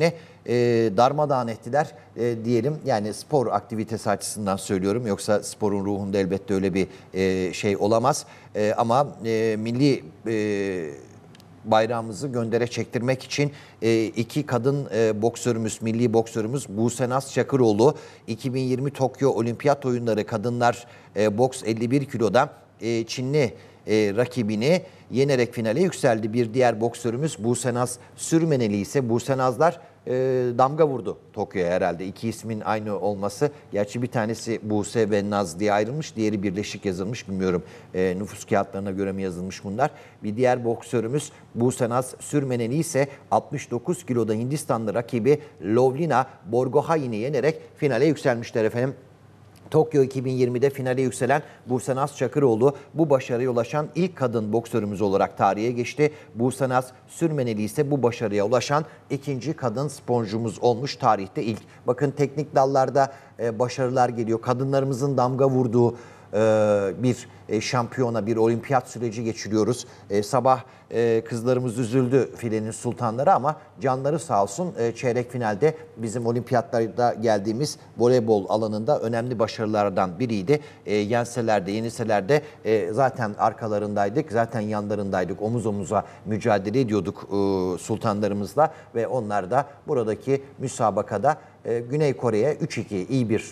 A: e, darmadağın ettiler e, diyelim. Yani spor aktivitesi açısından söylüyorum. Yoksa sporun ruhunda elbette öyle bir e, şey olamaz. E, ama e, milli e, bayrağımızı göndere çektirmek için e, iki kadın e, boksörümüz, milli boksörümüz Buse Naz Çakıroğlu iki bin yirmi Tokyo Olimpiyat Oyunları Kadınlar e, Boks elli bir kiloda e, Çinli e, rakibini yenerek finale yükseldi. Bir diğer boksörümüz Buse Naz Sürmeneli ise Buse Nazlar e, damga vurdu Tokyo'ya herhalde. İki ismin aynı olması. Gerçi bir tanesi Buse ve Naz diye ayrılmış. Diğeri birleşik yazılmış. Bilmiyorum e, nüfus kağıtlarına göre mi yazılmış bunlar. Bir diğer boksörümüz Buse Naz Sürmeneli ise altmış dokuz kiloda Hindistanlı rakibi Lovlina Borgohain'i yenerek finale yükselmişler efendim. Tokyo iki bin yirmide finale yükselen Buse Naz Çakıroğlu bu başarıya ulaşan ilk kadın boksörümüz olarak tarihe geçti. Buse Naz Sürmeneli ise bu başarıya ulaşan ikinci kadın sporcumuz olmuş tarihte ilk. Bakın teknik dallarda e, başarılar geliyor. Kadınlarımızın damga vurduğu e, bir e, şampiyona, bir olimpiyat süreci geçiriyoruz. E, sabah e, kızlarımız üzüldü filenin sultanları ama canları sağ olsun e, çeyrek finalde bizim olimpiyatlarda geldiğimiz voleybol alanında önemli başarılardan biriydi. E, yenseler de yenilseler de e, zaten arkalarındaydık, zaten yanlarındaydık, omuz omuza mücadele ediyorduk e, sultanlarımızla ve onlar da buradaki müsabakada e, Güney Kore'ye üç iki iyi bir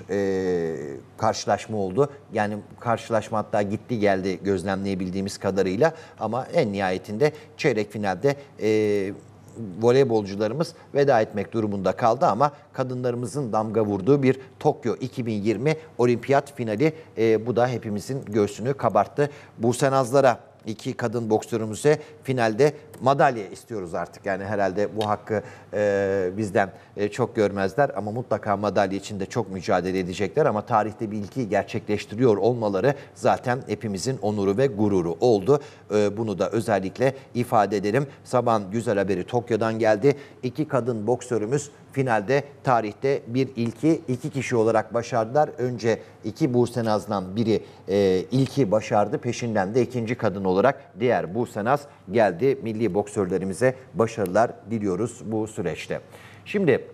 A: e, karşılaşma oldu. Yani karşılaşma hatta gitti geldi gözlemleyebildiğimiz kadarıyla ama en nihayetinde çeyrek finalde e, voleybolcularımız veda etmek durumunda kaldı ama kadınlarımızın damga vurduğu bir Tokyo iki bin yirmi olimpiyat finali e, bu da hepimizin göğsünü kabarttı. Buse Nazlar'a iki kadın boksörümüze finalde madalya istiyoruz artık. Yani herhalde bu hakkı e, bizden e, çok görmezler ama mutlaka madalya için de çok mücadele edecekler. Ama tarihte bir ilkiyi gerçekleştiriyor olmaları zaten hepimizin onuru ve gururu oldu. E, bunu da özellikle ifade edelim. Sabahın güzel haberi Tokyo'dan geldi. İki kadın boksörümüz finalde tarihte bir ilki iki kişi olarak başardılar. Önce iki Buse Naz'dan biri e, ilki başardı. Peşinden de ikinci kadın olarak diğer Buse Naz geldi. Milli boksörlerimize başarılar diliyoruz bu süreçte. Şimdi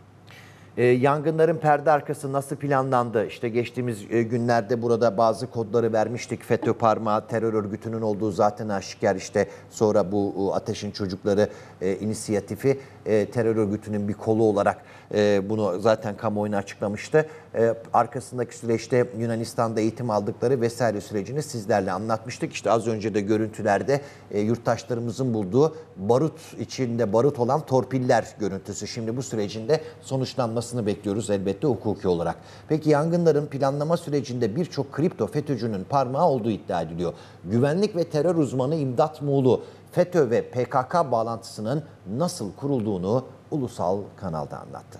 A: e, yangınların perde arkası nasıl planlandı? İşte geçtiğimiz e, günlerde burada bazı kodları vermiştik. FETÖ parmağı terör örgütünün olduğu zaten aşikar. İşte sonra bu e, Ateş'in Çocukları e, inisiyatifi e, terör örgütünün bir kolu olarak e, bunu zaten kamuoyuna açıklamıştı. E, arkasındaki süreçte Yunanistan'da eğitim aldıkları vesaire sürecini sizlerle anlatmıştık. İşte az önce de görüntülerde e, yurttaşlarımızın bulduğu barut içinde barut olan torpiller görüntüsü. Şimdi bu sürecin de sonuçlanmasını bekliyoruz elbette hukuki olarak. Peki yangınların planlama sürecinde birçok kripto FETÖ'cünün parmağı olduğu iddia ediliyor. Güvenlik ve terör uzmanı İmdat Muğlu, FETÖ ve P K K bağlantısının nasıl kurulduğunu ulusal kanalda anlattı.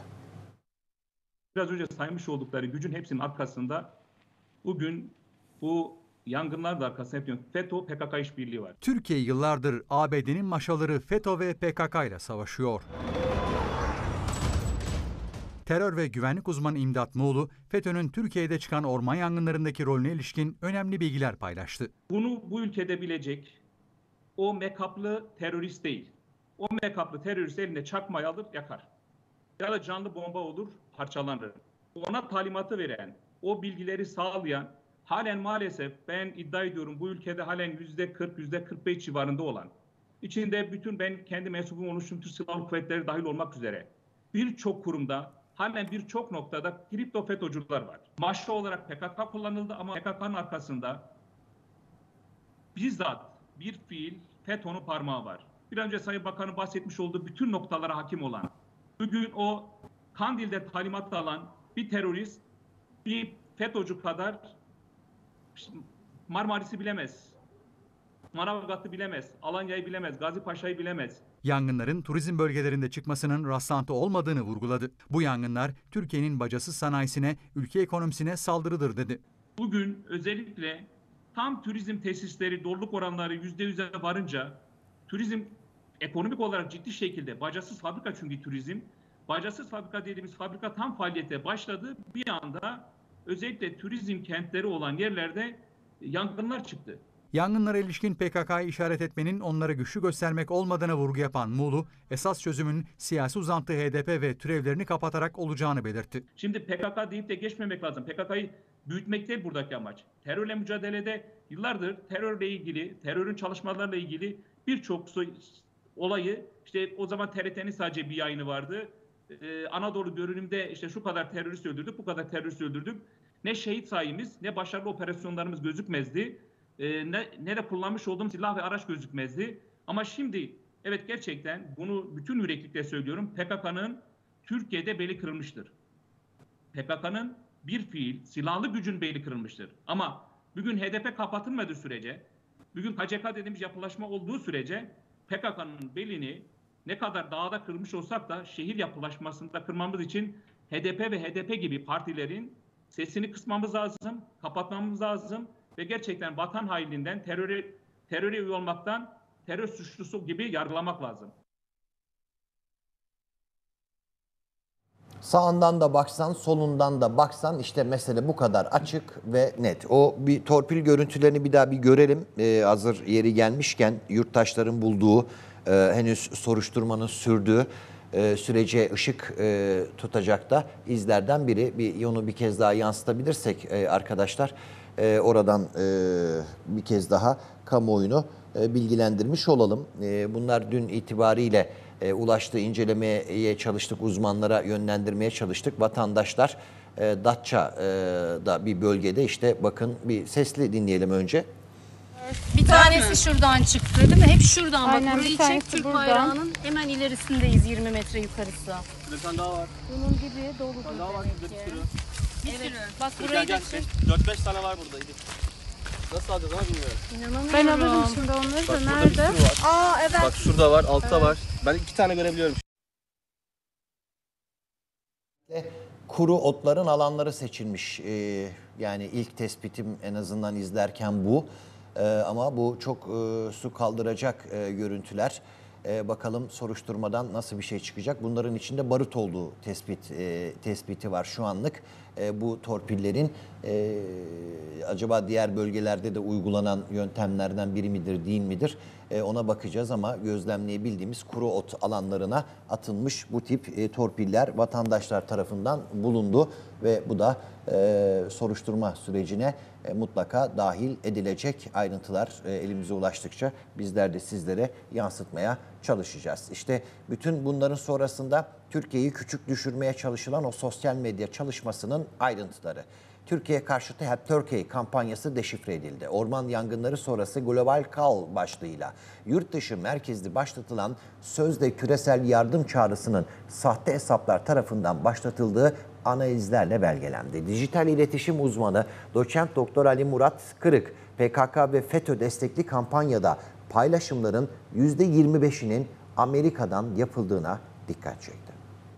Q: Biraz önce saymış oldukları gücün hepsinin arkasında bugün bu yangınlar da arkasında hep FETÖ P K K işbirliği var.
G: Türkiye yıllardır A B D'nin maşaları FETÖ ve P K K ile savaşıyor. Terör ve güvenlik uzmanı İmdat Muğlu, FETÖ'nün Türkiye'de çıkan orman yangınlarındaki rolüne ilişkin önemli bilgiler paylaştı.
Q: Bunu bu ülkede bilecek o mekaplı terörist değil. O mekaplı terörist elinde çakmayı alır yakar. Ya da canlı bomba olur parçalanır. Ona talimatı veren, o bilgileri sağlayan, halen maalesef ben iddia ediyorum bu ülkede halen yüzde kırk, yüzde kırk beş civarında olan, içinde bütün ben kendi mensubum oluşum Türk Silahlı Kuvvetleri dahil olmak üzere birçok kurumda, halen birçok noktada kripto FETÖ'cüler var. Maşa olarak P K K kullanıldı ama P K K'nın arkasında bizzat bir fiil FETÖ'nün parmağı var. Bir önce Sayın Bakan'ın bahsetmiş olduğu bütün noktalara hakim olan, bugün o Kandil'de talimat alan bir terörist, bir FETÖ'cü kadar Marmaris'i bilemez, Manavgat'ı bilemez, Alanya'yı bilemez, Gazipaşa'yı bilemez.
G: Yangınların turizm bölgelerinde çıkmasının rastlantı olmadığını vurguladı. Bu yangınlar Türkiye'nin bacasız sanayisine, ülke ekonomisine saldırıdır dedi.
Q: Bugün özellikle tam turizm tesisleri doluluk oranları yüzde yüze varınca, turizm ekonomik olarak ciddi şekilde bacasız fabrika çünkü turizm, bacasız fabrika dediğimiz fabrika tam faaliyete başladı. Bir anda özellikle turizm kentleri olan yerlerde yangınlar çıktı.
G: Yangınlara ilişkin P K K'yı işaret etmenin onlara güçlü göstermek olmadığına vurgu yapan Muğlu, esas çözümün siyasi uzantı H D P ve türevlerini kapatarak olacağını belirtti.
Q: Şimdi P K K deyip de geçmemek lazım. P K K'yı büyütmek değil buradaki amaç. Terörle mücadelede yıllardır terörle ilgili, terörün çalışmalarıyla ilgili birçok olayı, işte o zaman T R T'nin sadece bir yayını vardı. Ee, Anadolu görünümde işte şu kadar terörist öldürdük, bu kadar terörist öldürdük. Ne şehit sayımız, ne başarılı operasyonlarımız gözükmezdi. Ee, ne, ne de kullanmış olduğum silah ve araç gözükmezdi. Ama şimdi evet gerçekten bunu bütün yüreklilikle söylüyorum. P K K'nın Türkiye'de beli kırılmıştır. P K K'nın bir fiil, silahlı gücün beli kırılmıştır. Ama bugün H D P kapatılmadığı sürece, bugün K C K dediğimiz yapılaşma olduğu sürece P K K'nın belini ne kadar dağda kırmış olsak da şehir yapılaşmasında kırmamız için H D P ve H D P gibi partilerin sesini kısmamız lazım, kapatmamız lazım ve gerçekten vatan haininden, teröre, teröre üye olmaktan terör suçlusu gibi yargılamak lazım.
A: Sağından da baksan, solundan da baksan işte mesele bu kadar açık ve net. O bir torpil görüntülerini bir daha bir görelim. Ee, hazır yeri gelmişken yurttaşların bulduğu, e, henüz soruşturmanın sürdüğü e, sürece ışık e, tutacak da izlerden biri. Bir onu bir kez daha yansıtabilirsek e, arkadaşlar, e, oradan e, bir kez daha kamuoyunu e, bilgilendirmiş olalım. E, bunlar dün itibariyle E, ulaştığı incelemeye çalıştık, uzmanlara yönlendirmeye çalıştık. Vatandaşlar e, Datça'da bir bölgede, işte bakın bir sesli dinleyelim önce.
E: Bir tanesi şuradan çıktı değil mi? Hep şuradan.
F: Aynen,
E: Bak
F: bir
E: burayı
F: tanesi
E: çek, Türk
F: buradan.
E: bayrağının hemen ilerisindeyiz, yirmi metre yukarısı.
D: Bir tane daha var.
F: Bunun gibi dolu
D: Bir tane daha var. Bir sürü.
E: Evet. Bak
D: Dur,
E: burayı
D: gel,
E: da
D: gel.
E: çek.
D: dört beş tane var burada. Gidin. Nasıl alacağız ama bilmiyorum.
E: İnanamıyorum.
F: Ben alırım şimdi onları
D: Bak
F: da.
D: burada bir
F: Nerede?
D: sürü var.
F: Aa evet.
D: Bak şurada var, altta var. Ben iki tane görebiliyorum.
A: Kuru otların alanları seçilmiş. Ee, yani ilk tespitim en azından izlerken bu. Ee, ama bu çok e, su kaldıracak e, görüntüler. E, bakalım soruşturmadan nasıl bir şey çıkacak. Bunların içinde barut olduğu tespit e, tespiti var şu anlık. E, bu torpillerin e, acaba diğer bölgelerde de uygulanan yöntemlerden biri midir, değil midir? E, ona bakacağız ama gözlemleyebildiğimiz kuru ot alanlarına atılmış bu tip e, torpiller vatandaşlar tarafından bulundu ve bu da e, soruşturma sürecine e, mutlaka dahil edilecek. Ayrıntılar e, elimize ulaştıkça bizler de sizlere yansıtmaya çalışacağız. İşte bütün bunların sonrasında Türkiye'yi küçük düşürmeye çalışılan o sosyal medya çalışmasının ayrıntıları. Türkiye karşıtı Help Turkey kampanyası deşifre edildi. Orman yangınları sonrası Global Call başlığıyla yurt dışı merkezli başlatılan sözde küresel yardım çağrısının sahte hesaplar tarafından başlatıldığı analizlerle belgelendi. Dijital iletişim uzmanı Doçent Doktor Ali Murat Kırık, P K K ve FETÖ destekli kampanyada paylaşımların yüzde yirmi beşinin Amerika'dan yapıldığına dikkat çekti.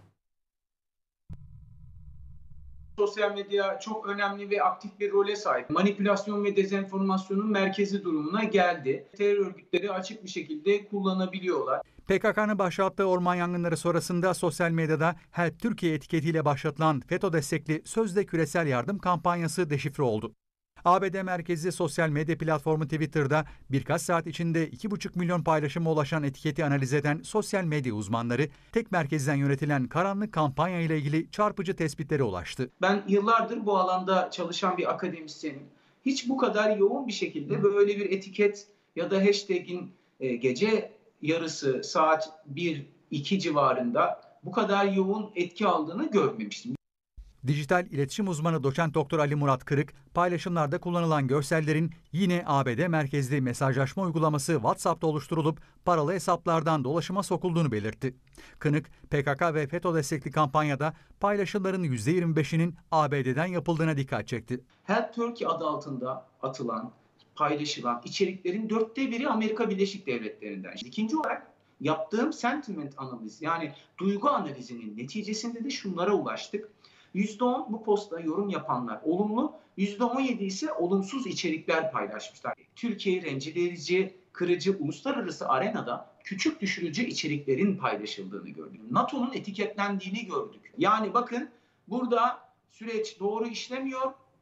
R: Sosyal medya çok önemli ve aktif bir role sahip. Manipülasyon ve dezenformasyonun merkezi durumuna geldi. Terör örgütleri açık bir şekilde kullanabiliyorlar.
G: P K K'nın başlattığı orman yangınları sonrasında sosyal medyada Help Türkiye etiketiyle başlatılan FETÖ destekli sözde küresel yardım kampanyası deşifre oldu. A B D merkezli sosyal medya platformu Twitter'da birkaç saat içinde iki buçuk milyon paylaşıma ulaşan etiketi analiz eden sosyal medya uzmanları tek merkezden yönetilen karanlık kampanya ile ilgili çarpıcı tespitlere ulaştı.
R: Ben yıllardır bu alanda çalışan bir akademisyenim. Hiç bu kadar yoğun bir şekilde böyle bir etiket ya da hashtag'in e, gece yarısı saat bir iki civarında bu kadar yoğun etki aldığını görmemiştim.
G: Dijital iletişim uzmanı Doçent Doktor Ali Murat Kırık, paylaşımlarda kullanılan görsellerin yine A B D merkezli mesajlaşma uygulaması WhatsApp'ta oluşturulup paralı hesaplardan dolaşıma sokulduğunu belirtti. Kınık, P K K ve FETÖ destekli kampanyada paylaşımların yüzde yirmi beşinin A B D'den yapıldığına dikkat çekti.
R: Help Turkey adı altında atılan, paylaşılan içeriklerin dörtte biri Amerika Birleşik Devletleri'nden. İkinci olarak yaptığım sentiment analiz, yani duygu analizinin neticesinde de şunlara ulaştık. yüzde on bu posta yorum yapanlar olumlu, yüzde on yedi ise olumsuz içerikler paylaşmışlar. Türkiye'yi rencide edici, kırıcı, uluslararası arenada küçük düşürücü içeriklerin paylaşıldığını gördük. NATO'nun etiketlendiğini gördük. Yani bakın burada süreç doğru işlemiyor,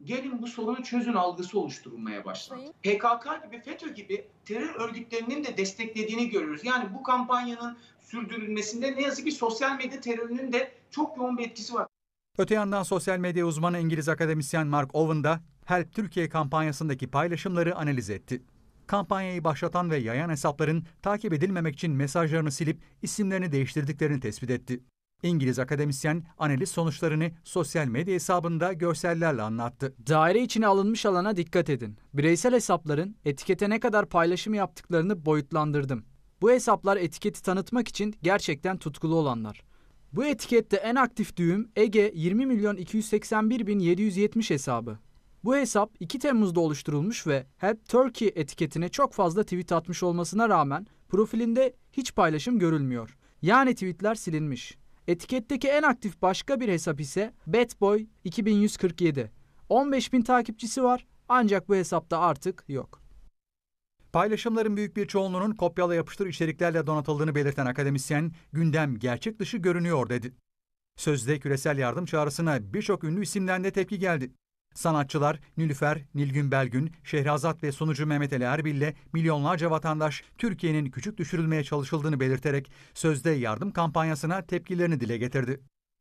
R: gelin bu sorunu çözün algısı oluşturulmaya başlandı. P K K gibi, FETÖ gibi terör örgütlerinin de desteklediğini görüyoruz. Yani bu kampanyanın sürdürülmesinde ne yazık ki sosyal medya terörünün de çok yoğun bir etkisi var.
G: Öte yandan sosyal medya uzmanı İngiliz akademisyen Mark Owen da Help Türkiye kampanyasındaki paylaşımları analiz etti. Kampanyayı başlatan ve yayan hesapların takip edilmemek için mesajlarını silip isimlerini değiştirdiklerini tespit etti. İngiliz akademisyen analiz sonuçlarını sosyal medya hesabında görsellerle anlattı.
S: Daire içine alınmış alana dikkat edin. Bireysel hesapların etikete ne kadar paylaşım yaptıklarını boyutlandırdım. Bu hesaplar etiketi tanıtmak için gerçekten tutkulu olanlar. Bu etikette en aktif düğüm Ege yirmi milyon iki yüz seksen bir bin yedi yüz yetmiş hesabı. Bu hesap iki Temmuz'da oluşturulmuş ve Help Turkey etiketine çok fazla tweet atmış olmasına rağmen profilinde hiç paylaşım görülmüyor. Yani tweetler silinmiş. Etiketteki en aktif başka bir hesap ise Batboy iki bin yüz kırk yedi. on beş bin takipçisi var ancak bu hesapta artık yok.
G: Paylaşımların büyük bir çoğunluğunun kopyala yapıştır içeriklerle donatıldığını belirten akademisyen, gündem gerçek dışı görünüyor dedi. Sözde küresel yardım çağrısına birçok ünlü isimden de tepki geldi. Sanatçılar Nilüfer, Nilgün Belgün, Şehrazat ve sunucu Mehmet Ali Erbil ile milyonlarca vatandaş Türkiye'nin küçük düşürülmeye çalışıldığını belirterek sözde yardım kampanyasına tepkilerini dile getirdi.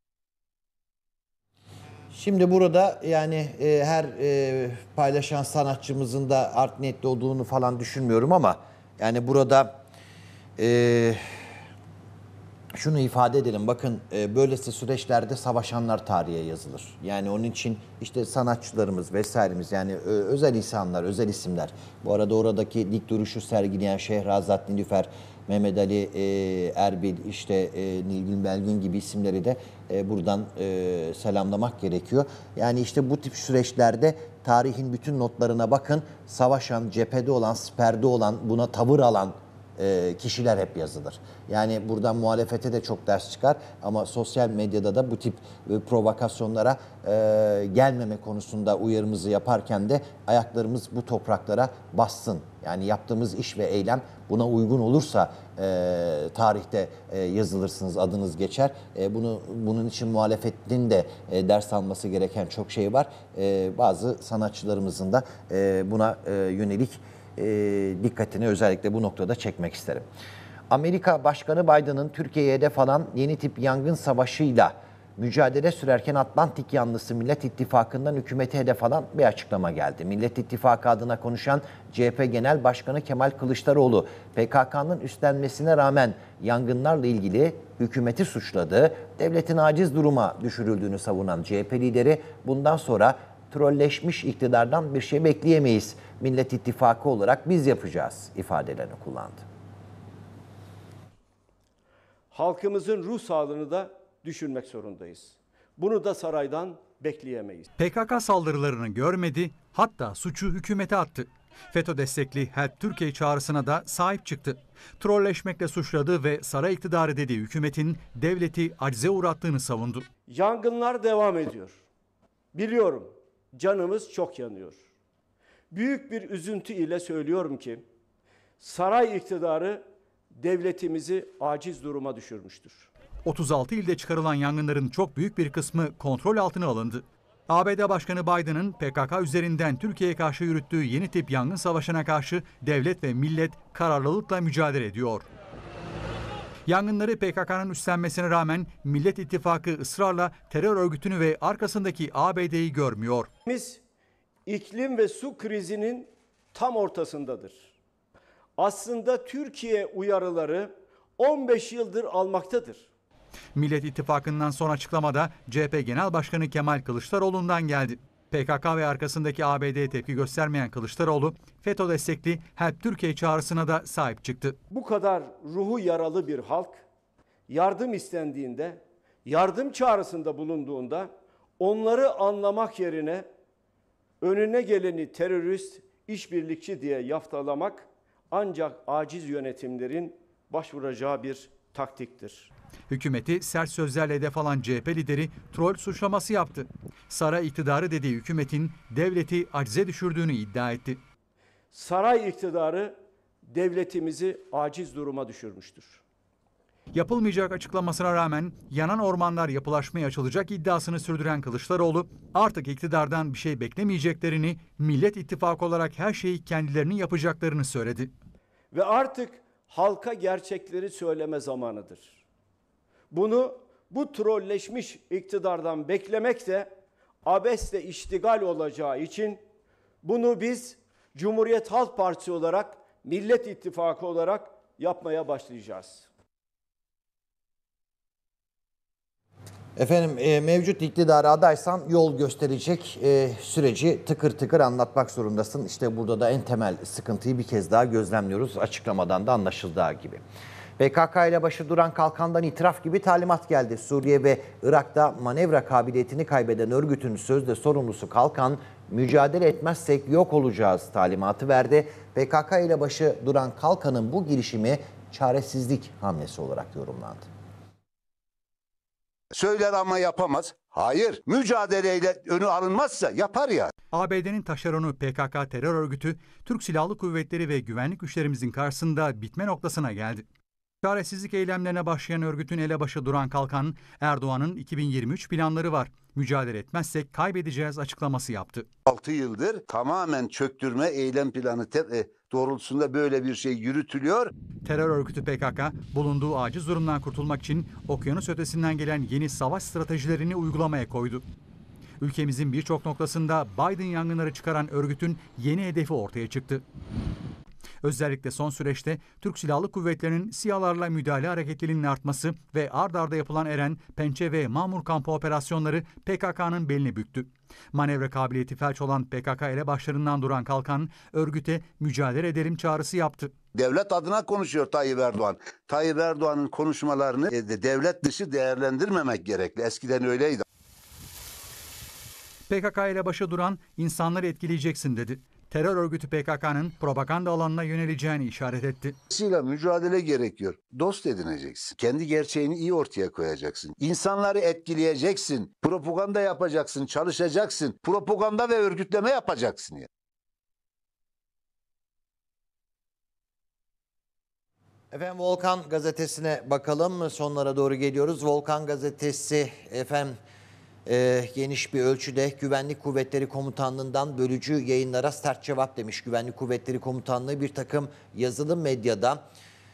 A: Şimdi burada yani e, her e, paylaşan sanatçımızın da art niyetli olduğunu falan düşünmüyorum ama yani burada e, şunu ifade edelim. Bakın e, böylesi süreçlerde savaşanlar tarihe yazılır. Yani onun için işte sanatçılarımız vesairemiz yani ö, özel insanlar, özel isimler. Bu arada oradaki dik duruşu sergileyen Şehrazat, Nilüfer, Mehmet Ali e, Erbil, işte e, Nilgün Belgün gibi isimleri de e, buradan e, selamlamak gerekiyor. Yani işte bu tip süreçlerde tarihin bütün notlarına bakın. Savaşan, cephede olan, siperde olan, buna tavır alan e, kişiler hep yazılır. Yani buradan muhalefete de çok ders çıkar ama sosyal medyada da bu tip e, provokasyonlara e, gelmeme konusunda uyarımızı yaparken de ayaklarımız bu topraklara bassın. Yani yaptığımız iş ve eylem buna uygun olursa e, tarihte e, yazılırsınız, adınız geçer. E, bunu bunun için muhalefetin de e, ders alması gereken çok şey var. E, bazı sanatçılarımızın da e, buna e, yönelik e, dikkatini özellikle bu noktada çekmek isterim. Amerika Başkanı Biden'ın Türkiye'ye hedef alan yeni tip yangın savaşıyla mücadele sürerken Atlantik yanlısı Millet İttifakı'ndan hükümeti hedef alan bir açıklama geldi. Millet İttifakı adına konuşan C H P Genel Başkanı Kemal Kılıçdaroğlu, P K K'nın üstlenmesine rağmen yangınlarla ilgili hükümeti suçladı. Devletin aciz duruma düşürüldüğünü savunan C H P lideri bundan sonra trolleşmiş iktidardan bir şey bekleyemeyiz. Millet İttifakı olarak biz yapacağız ifadelerini kullandı.
T: Halkımızın ruh sağlığını da düşünmek zorundayız. Bunu da saraydan bekleyemeyiz.
G: P K K saldırılarını görmedi, hatta suçu hükümete attı. FETÖ destekli Help Türkiye çağrısına da sahip çıktı. Trolleşmekle suçladı ve saray iktidarı dediği hükümetin devleti acize uğrattığını savundu.
T: Yangınlar devam ediyor. Biliyorum, canımız çok yanıyor. Büyük bir üzüntü ile söylüyorum ki saray iktidarı devletimizi aciz duruma düşürmüştür.
G: otuz altı ilde çıkarılan yangınların çok büyük bir kısmı kontrol altına alındı. A B D Başkanı Biden'ın P K K üzerinden Türkiye'ye karşı yürüttüğü yeni tip yangın savaşına karşı devlet ve millet kararlılıkla mücadele ediyor. Yangınları P K K'nın üstlenmesine rağmen Millet İttifakı ısrarla terör örgütünü ve arkasındaki A B D'yi görmüyor.
T: Biz iklim ve su krizinin tam ortasındadır. Aslında Türkiye uyarıları on beş yıldır almaktadır.
G: Millet İttifakı'ndan son açıklamada C H P Genel Başkanı Kemal Kılıçdaroğlu'ndan geldi. P K K ve arkasındaki A B D'ye tepki göstermeyen Kılıçdaroğlu, FETÖ destekli Help Türkiye çağrısına da sahip çıktı.
T: Bu kadar ruhu yaralı bir halk yardım istendiğinde, yardım çağrısında bulunduğunda onları anlamak yerine önüne geleni terörist, işbirlikçi diye yaftalamak ancak aciz yönetimlerin başvuracağı bir taktiktir.
G: Hükümeti sert sözlerle hedef alan C H P lideri troll suçlaması yaptı. Saray iktidarı dediği hükümetin devleti acize düşürdüğünü iddia etti.
T: Saray iktidarı devletimizi aciz duruma düşürmüştür.
G: Yapılmayacak açıklamasına rağmen yanan ormanlar yapılaşmaya açılacak iddiasını sürdüren Kılıçdaroğlu, artık iktidardan bir şey beklemeyeceklerini, Millet İttifakı olarak her şeyi kendilerinin yapacaklarını söyledi.
T: Ve artık halka gerçekleri söyleme zamanıdır. Bunu bu trolleşmiş iktidardan beklemek de abesle iştigal olacağı için bunu biz Cumhuriyet Halk Partisi olarak, Millet İttifakı olarak yapmaya başlayacağız.
A: Efendim e, mevcut iktidara adaysan yol gösterecek e, süreci tıkır tıkır anlatmak zorundasın. İşte burada da en temel sıkıntıyı bir kez daha gözlemliyoruz, açıklamadan da anlaşıldığı gibi. P K K ile başı duran kalkandan itiraf gibi talimat geldi. Suriye ve Irak'ta manevra kabiliyetini kaybeden örgütün sözde sorumlusu Kalkan, mücadele etmezsek yok olacağız talimatı verdi. P K K ile başı duran Kalkan'ın bu girişimi çaresizlik hamlesi olarak yorumlandı.
U: Söyler ama yapamaz. Hayır, mücadeleyle önü alınmazsa yapar ya.
G: A B D'nin taşeronu P K K terör örgütü, Türk Silahlı Kuvvetleri ve güvenlik güçlerimizin karşısında bitme noktasına geldi. Çaresizlik eylemlerine başlayan örgütün elebaşı duran Kalkan, Erdoğan'ın iki bin yirmi üç planları var. Mücadele etmezsek kaybedeceğiz açıklaması yaptı.
U: altı yıldır tamamen çöktürme eylem planı te- doğrultusunda böyle bir şey yürütülüyor.
G: Terör örgütü P K K, bulunduğu aciz durumdan kurtulmak için okyanus ötesinden gelen yeni savaş stratejilerini uygulamaya koydu. Ülkemizin birçok noktasında Biden yangınları çıkaran örgütün yeni hedefi ortaya çıktı. Özellikle son süreçte Türk Silahlı Kuvvetleri'nin SİHA'larla müdahale hareketliliğinin artması ve ard arda yapılan Eren, Pençe ve Mamur kampı operasyonları P K K'nın belini büktü. Manevra kabiliyeti felç olan P K K elebaşlarından duran Kalkan, örgüte mücadele edelim çağrısı yaptı.
U: Devlet adına konuşuyor Tayyip Erdoğan. Tayyip Erdoğan'ın konuşmalarını e, devlet dışı değerlendirmemek gerekli. Eskiden öyleydi.
G: P K K ile başa duran insanları etkileyeceksin dedi. Terör örgütü P K K'nın propaganda alanına yöneleceğini işaret etti.
U: Dolayısıyla mücadele gerekiyor. Dost edineceksin. Kendi gerçeğini iyi ortaya koyacaksın. İnsanları etkileyeceksin. Propaganda yapacaksın, çalışacaksın. Propaganda ve örgütleme yapacaksın ya.
A: Efendim Volkan gazetesine bakalım. Sonlara doğru geliyoruz. Volkan gazetesi efendim e, geniş bir ölçüde Güvenlik Kuvvetleri Komutanlığı'ndan bölücü yayınlara sert cevap demiş. Güvenlik Kuvvetleri Komutanlığı bir takım yazılı medyada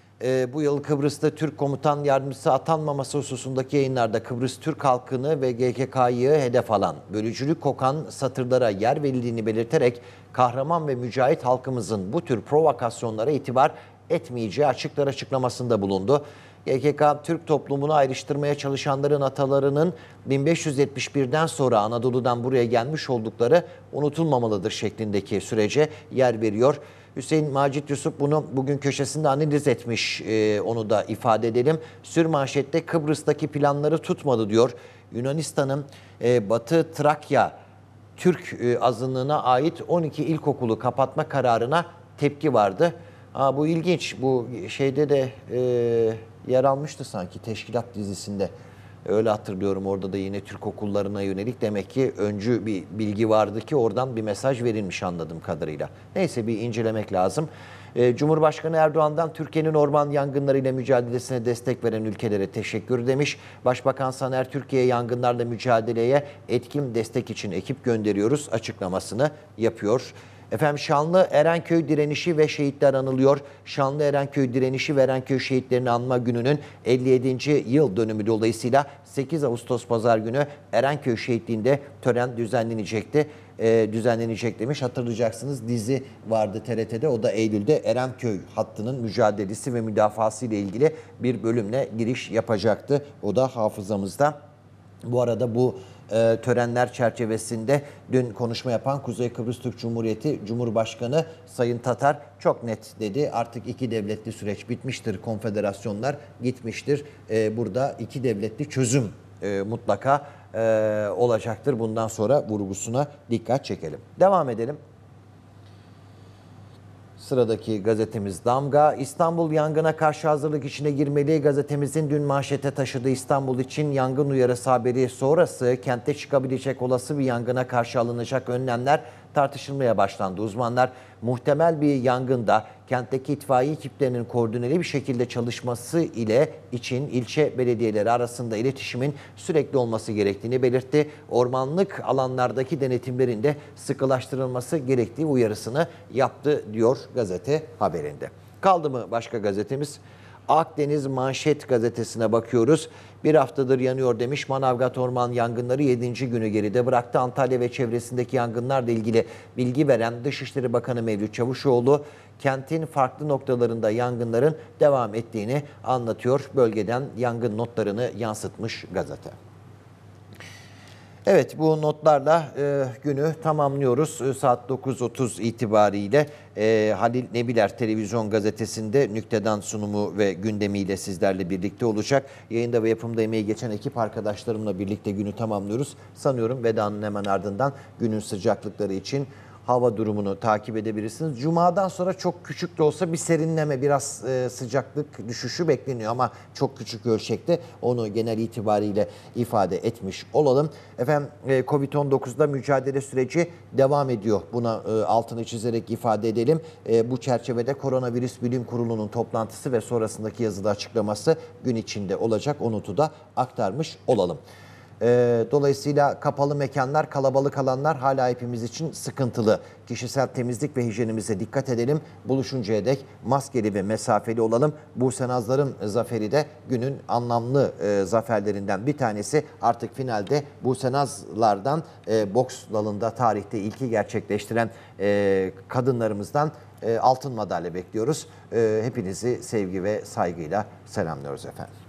A: e, bu yıl Kıbrıs'ta Türk Komutan Yardımcısı atanmaması hususundaki yayınlarda Kıbrıs Türk halkını ve G K K'yı hedef alan bölücülük kokan satırlara yer verildiğini belirterek kahraman ve mücahit halkımızın bu tür provokasyonlara itibar etmeyeceği açıklar açıklamasında bulundu. G K K, Türk toplumunu ayrıştırmaya çalışanların atalarının bin beş yüz yetmiş birden sonra Anadolu'dan buraya gelmiş oldukları unutulmamalıdır şeklindeki sürece yer veriyor. Hüseyin Macit Yusuf bunu bugün köşesinde analiz etmiş, ee, onu da ifade edelim. Sürmanşette Kıbrıs'taki planları tutmadı diyor. Yunanistan'ın e, Batı Trakya Türk e, azınlığına ait on iki ilkokulu kapatma kararına tepki vardı. Aa, bu ilginç. Bu şeyde de e, yer almıştı sanki Teşkilat dizisinde. Öyle hatırlıyorum, orada da yine Türk okullarına yönelik demek ki öncü bir bilgi vardı ki oradan bir mesaj verilmiş anladığım kadarıyla. Neyse bir incelemek lazım. E, Cumhurbaşkanı Erdoğan'dan Türkiye'nin orman yangınlarıyla mücadelesine destek veren ülkelere teşekkür demiş. Başbakan Saner Türkiye yangınlarla mücadeleye etkin destek için ekip gönderiyoruz açıklamasını yapıyor. Efendim Şanlı Erenköy direnişi ve şehitler anılıyor. Şanlı Erenköy direnişi ve Erenköy şehitlerini anma gününün elli yedinci yıl dönümü dolayısıyla sekiz Ağustos Pazar günü Erenköy şehitliğinde tören düzenlenecekti. Ee, düzenlenecek demiş. Hatırlayacaksınız dizi vardı T R T'de. O da Eylül'de Erenköy hattının mücadelesi ve müdafası ile ilgili bir bölümle giriş yapacaktı. O da hafızamızda. Bu arada bu e, törenler çerçevesinde dün konuşma yapan Kuzey Kıbrıs Türk Cumhuriyeti Cumhurbaşkanı Sayın Tatar çok net dedi. Artık iki devletli süreç bitmiştir, konfederasyonlar gitmiştir. E, burada iki devletli çözüm e, mutlaka e, olacaktır. Bundan sonra vurgusuna dikkat çekelim. Devam edelim. Sıradaki gazetemiz Damga. İstanbul yangına karşı hazırlık içine girmeli. Gazetemizin dün manşete taşıdığı İstanbul için yangın uyarısı haberi sonrası kentte çıkabilecek olası bir yangına karşı alınacak önlemler tartışılmaya başlandı. Uzmanlar muhtemel bir yangında kentteki itfaiye ekiplerinin koordineli bir şekilde çalışması ile için ilçe belediyeleri arasında iletişimin sürekli olması gerektiğini belirtti. Ormanlık alanlardaki denetimlerin de sıkılaştırılması gerektiği uyarısını yaptı diyor gazete haberinde. Kaldı mı başka gazetemiz? Akdeniz Manşet gazetesine bakıyoruz. Bir haftadır yanıyor demiş. Manavgat orman yangınları yedinci günü geride bıraktı. Antalya ve çevresindeki yangınlarla ilgili bilgi veren Dışişleri Bakanı Mevlüt Çavuşoğlu, kentin farklı noktalarında yangınların devam ettiğini anlatıyor. Bölgeden yangın notlarını yansıtmış gazete. Evet, bu notlarla e, günü tamamlıyoruz. E, saat dokuz otuz itibariyle e, Halil Nebiler Televizyon Gazetesi'nde nüktedan sunumu ve gündemiyle sizlerle birlikte olacak. Yayında ve yapımda emeği geçen ekip arkadaşlarımla birlikte günü tamamlıyoruz. Sanıyorum vedanın hemen ardından günün sıcaklıkları için hava durumunu takip edebilirsiniz. Cuma'dan sonra çok küçük de olsa bir serinleme, biraz e, sıcaklık düşüşü bekleniyor ama çok küçük ölçekte, onu genel itibariyle ifade etmiş olalım. Efendim e, kovid on dokuzla mücadele süreci devam ediyor. Buna e, altını çizerek ifade edelim. E, bu çerçevede Koronavirüs Bilim Kurulu'nun toplantısı ve sonrasındaki yazılı açıklaması gün içinde olacak. O notu da aktarmış olalım. Dolayısıyla kapalı mekanlar, kalabalık alanlar hala hepimiz için sıkıntılı. Kişisel temizlik ve hijyenimize dikkat edelim. Buluşuncaya dek maskeli ve mesafeli olalım. Buse Nazlar'ın zaferi de günün anlamlı e, zaferlerinden bir tanesi. Artık finalde Buse Nazlar'dan e, boks dalında tarihte ilki gerçekleştiren e, kadınlarımızdan e, altın madalya bekliyoruz. E, hepinizi sevgi ve saygıyla selamlıyoruz efendim.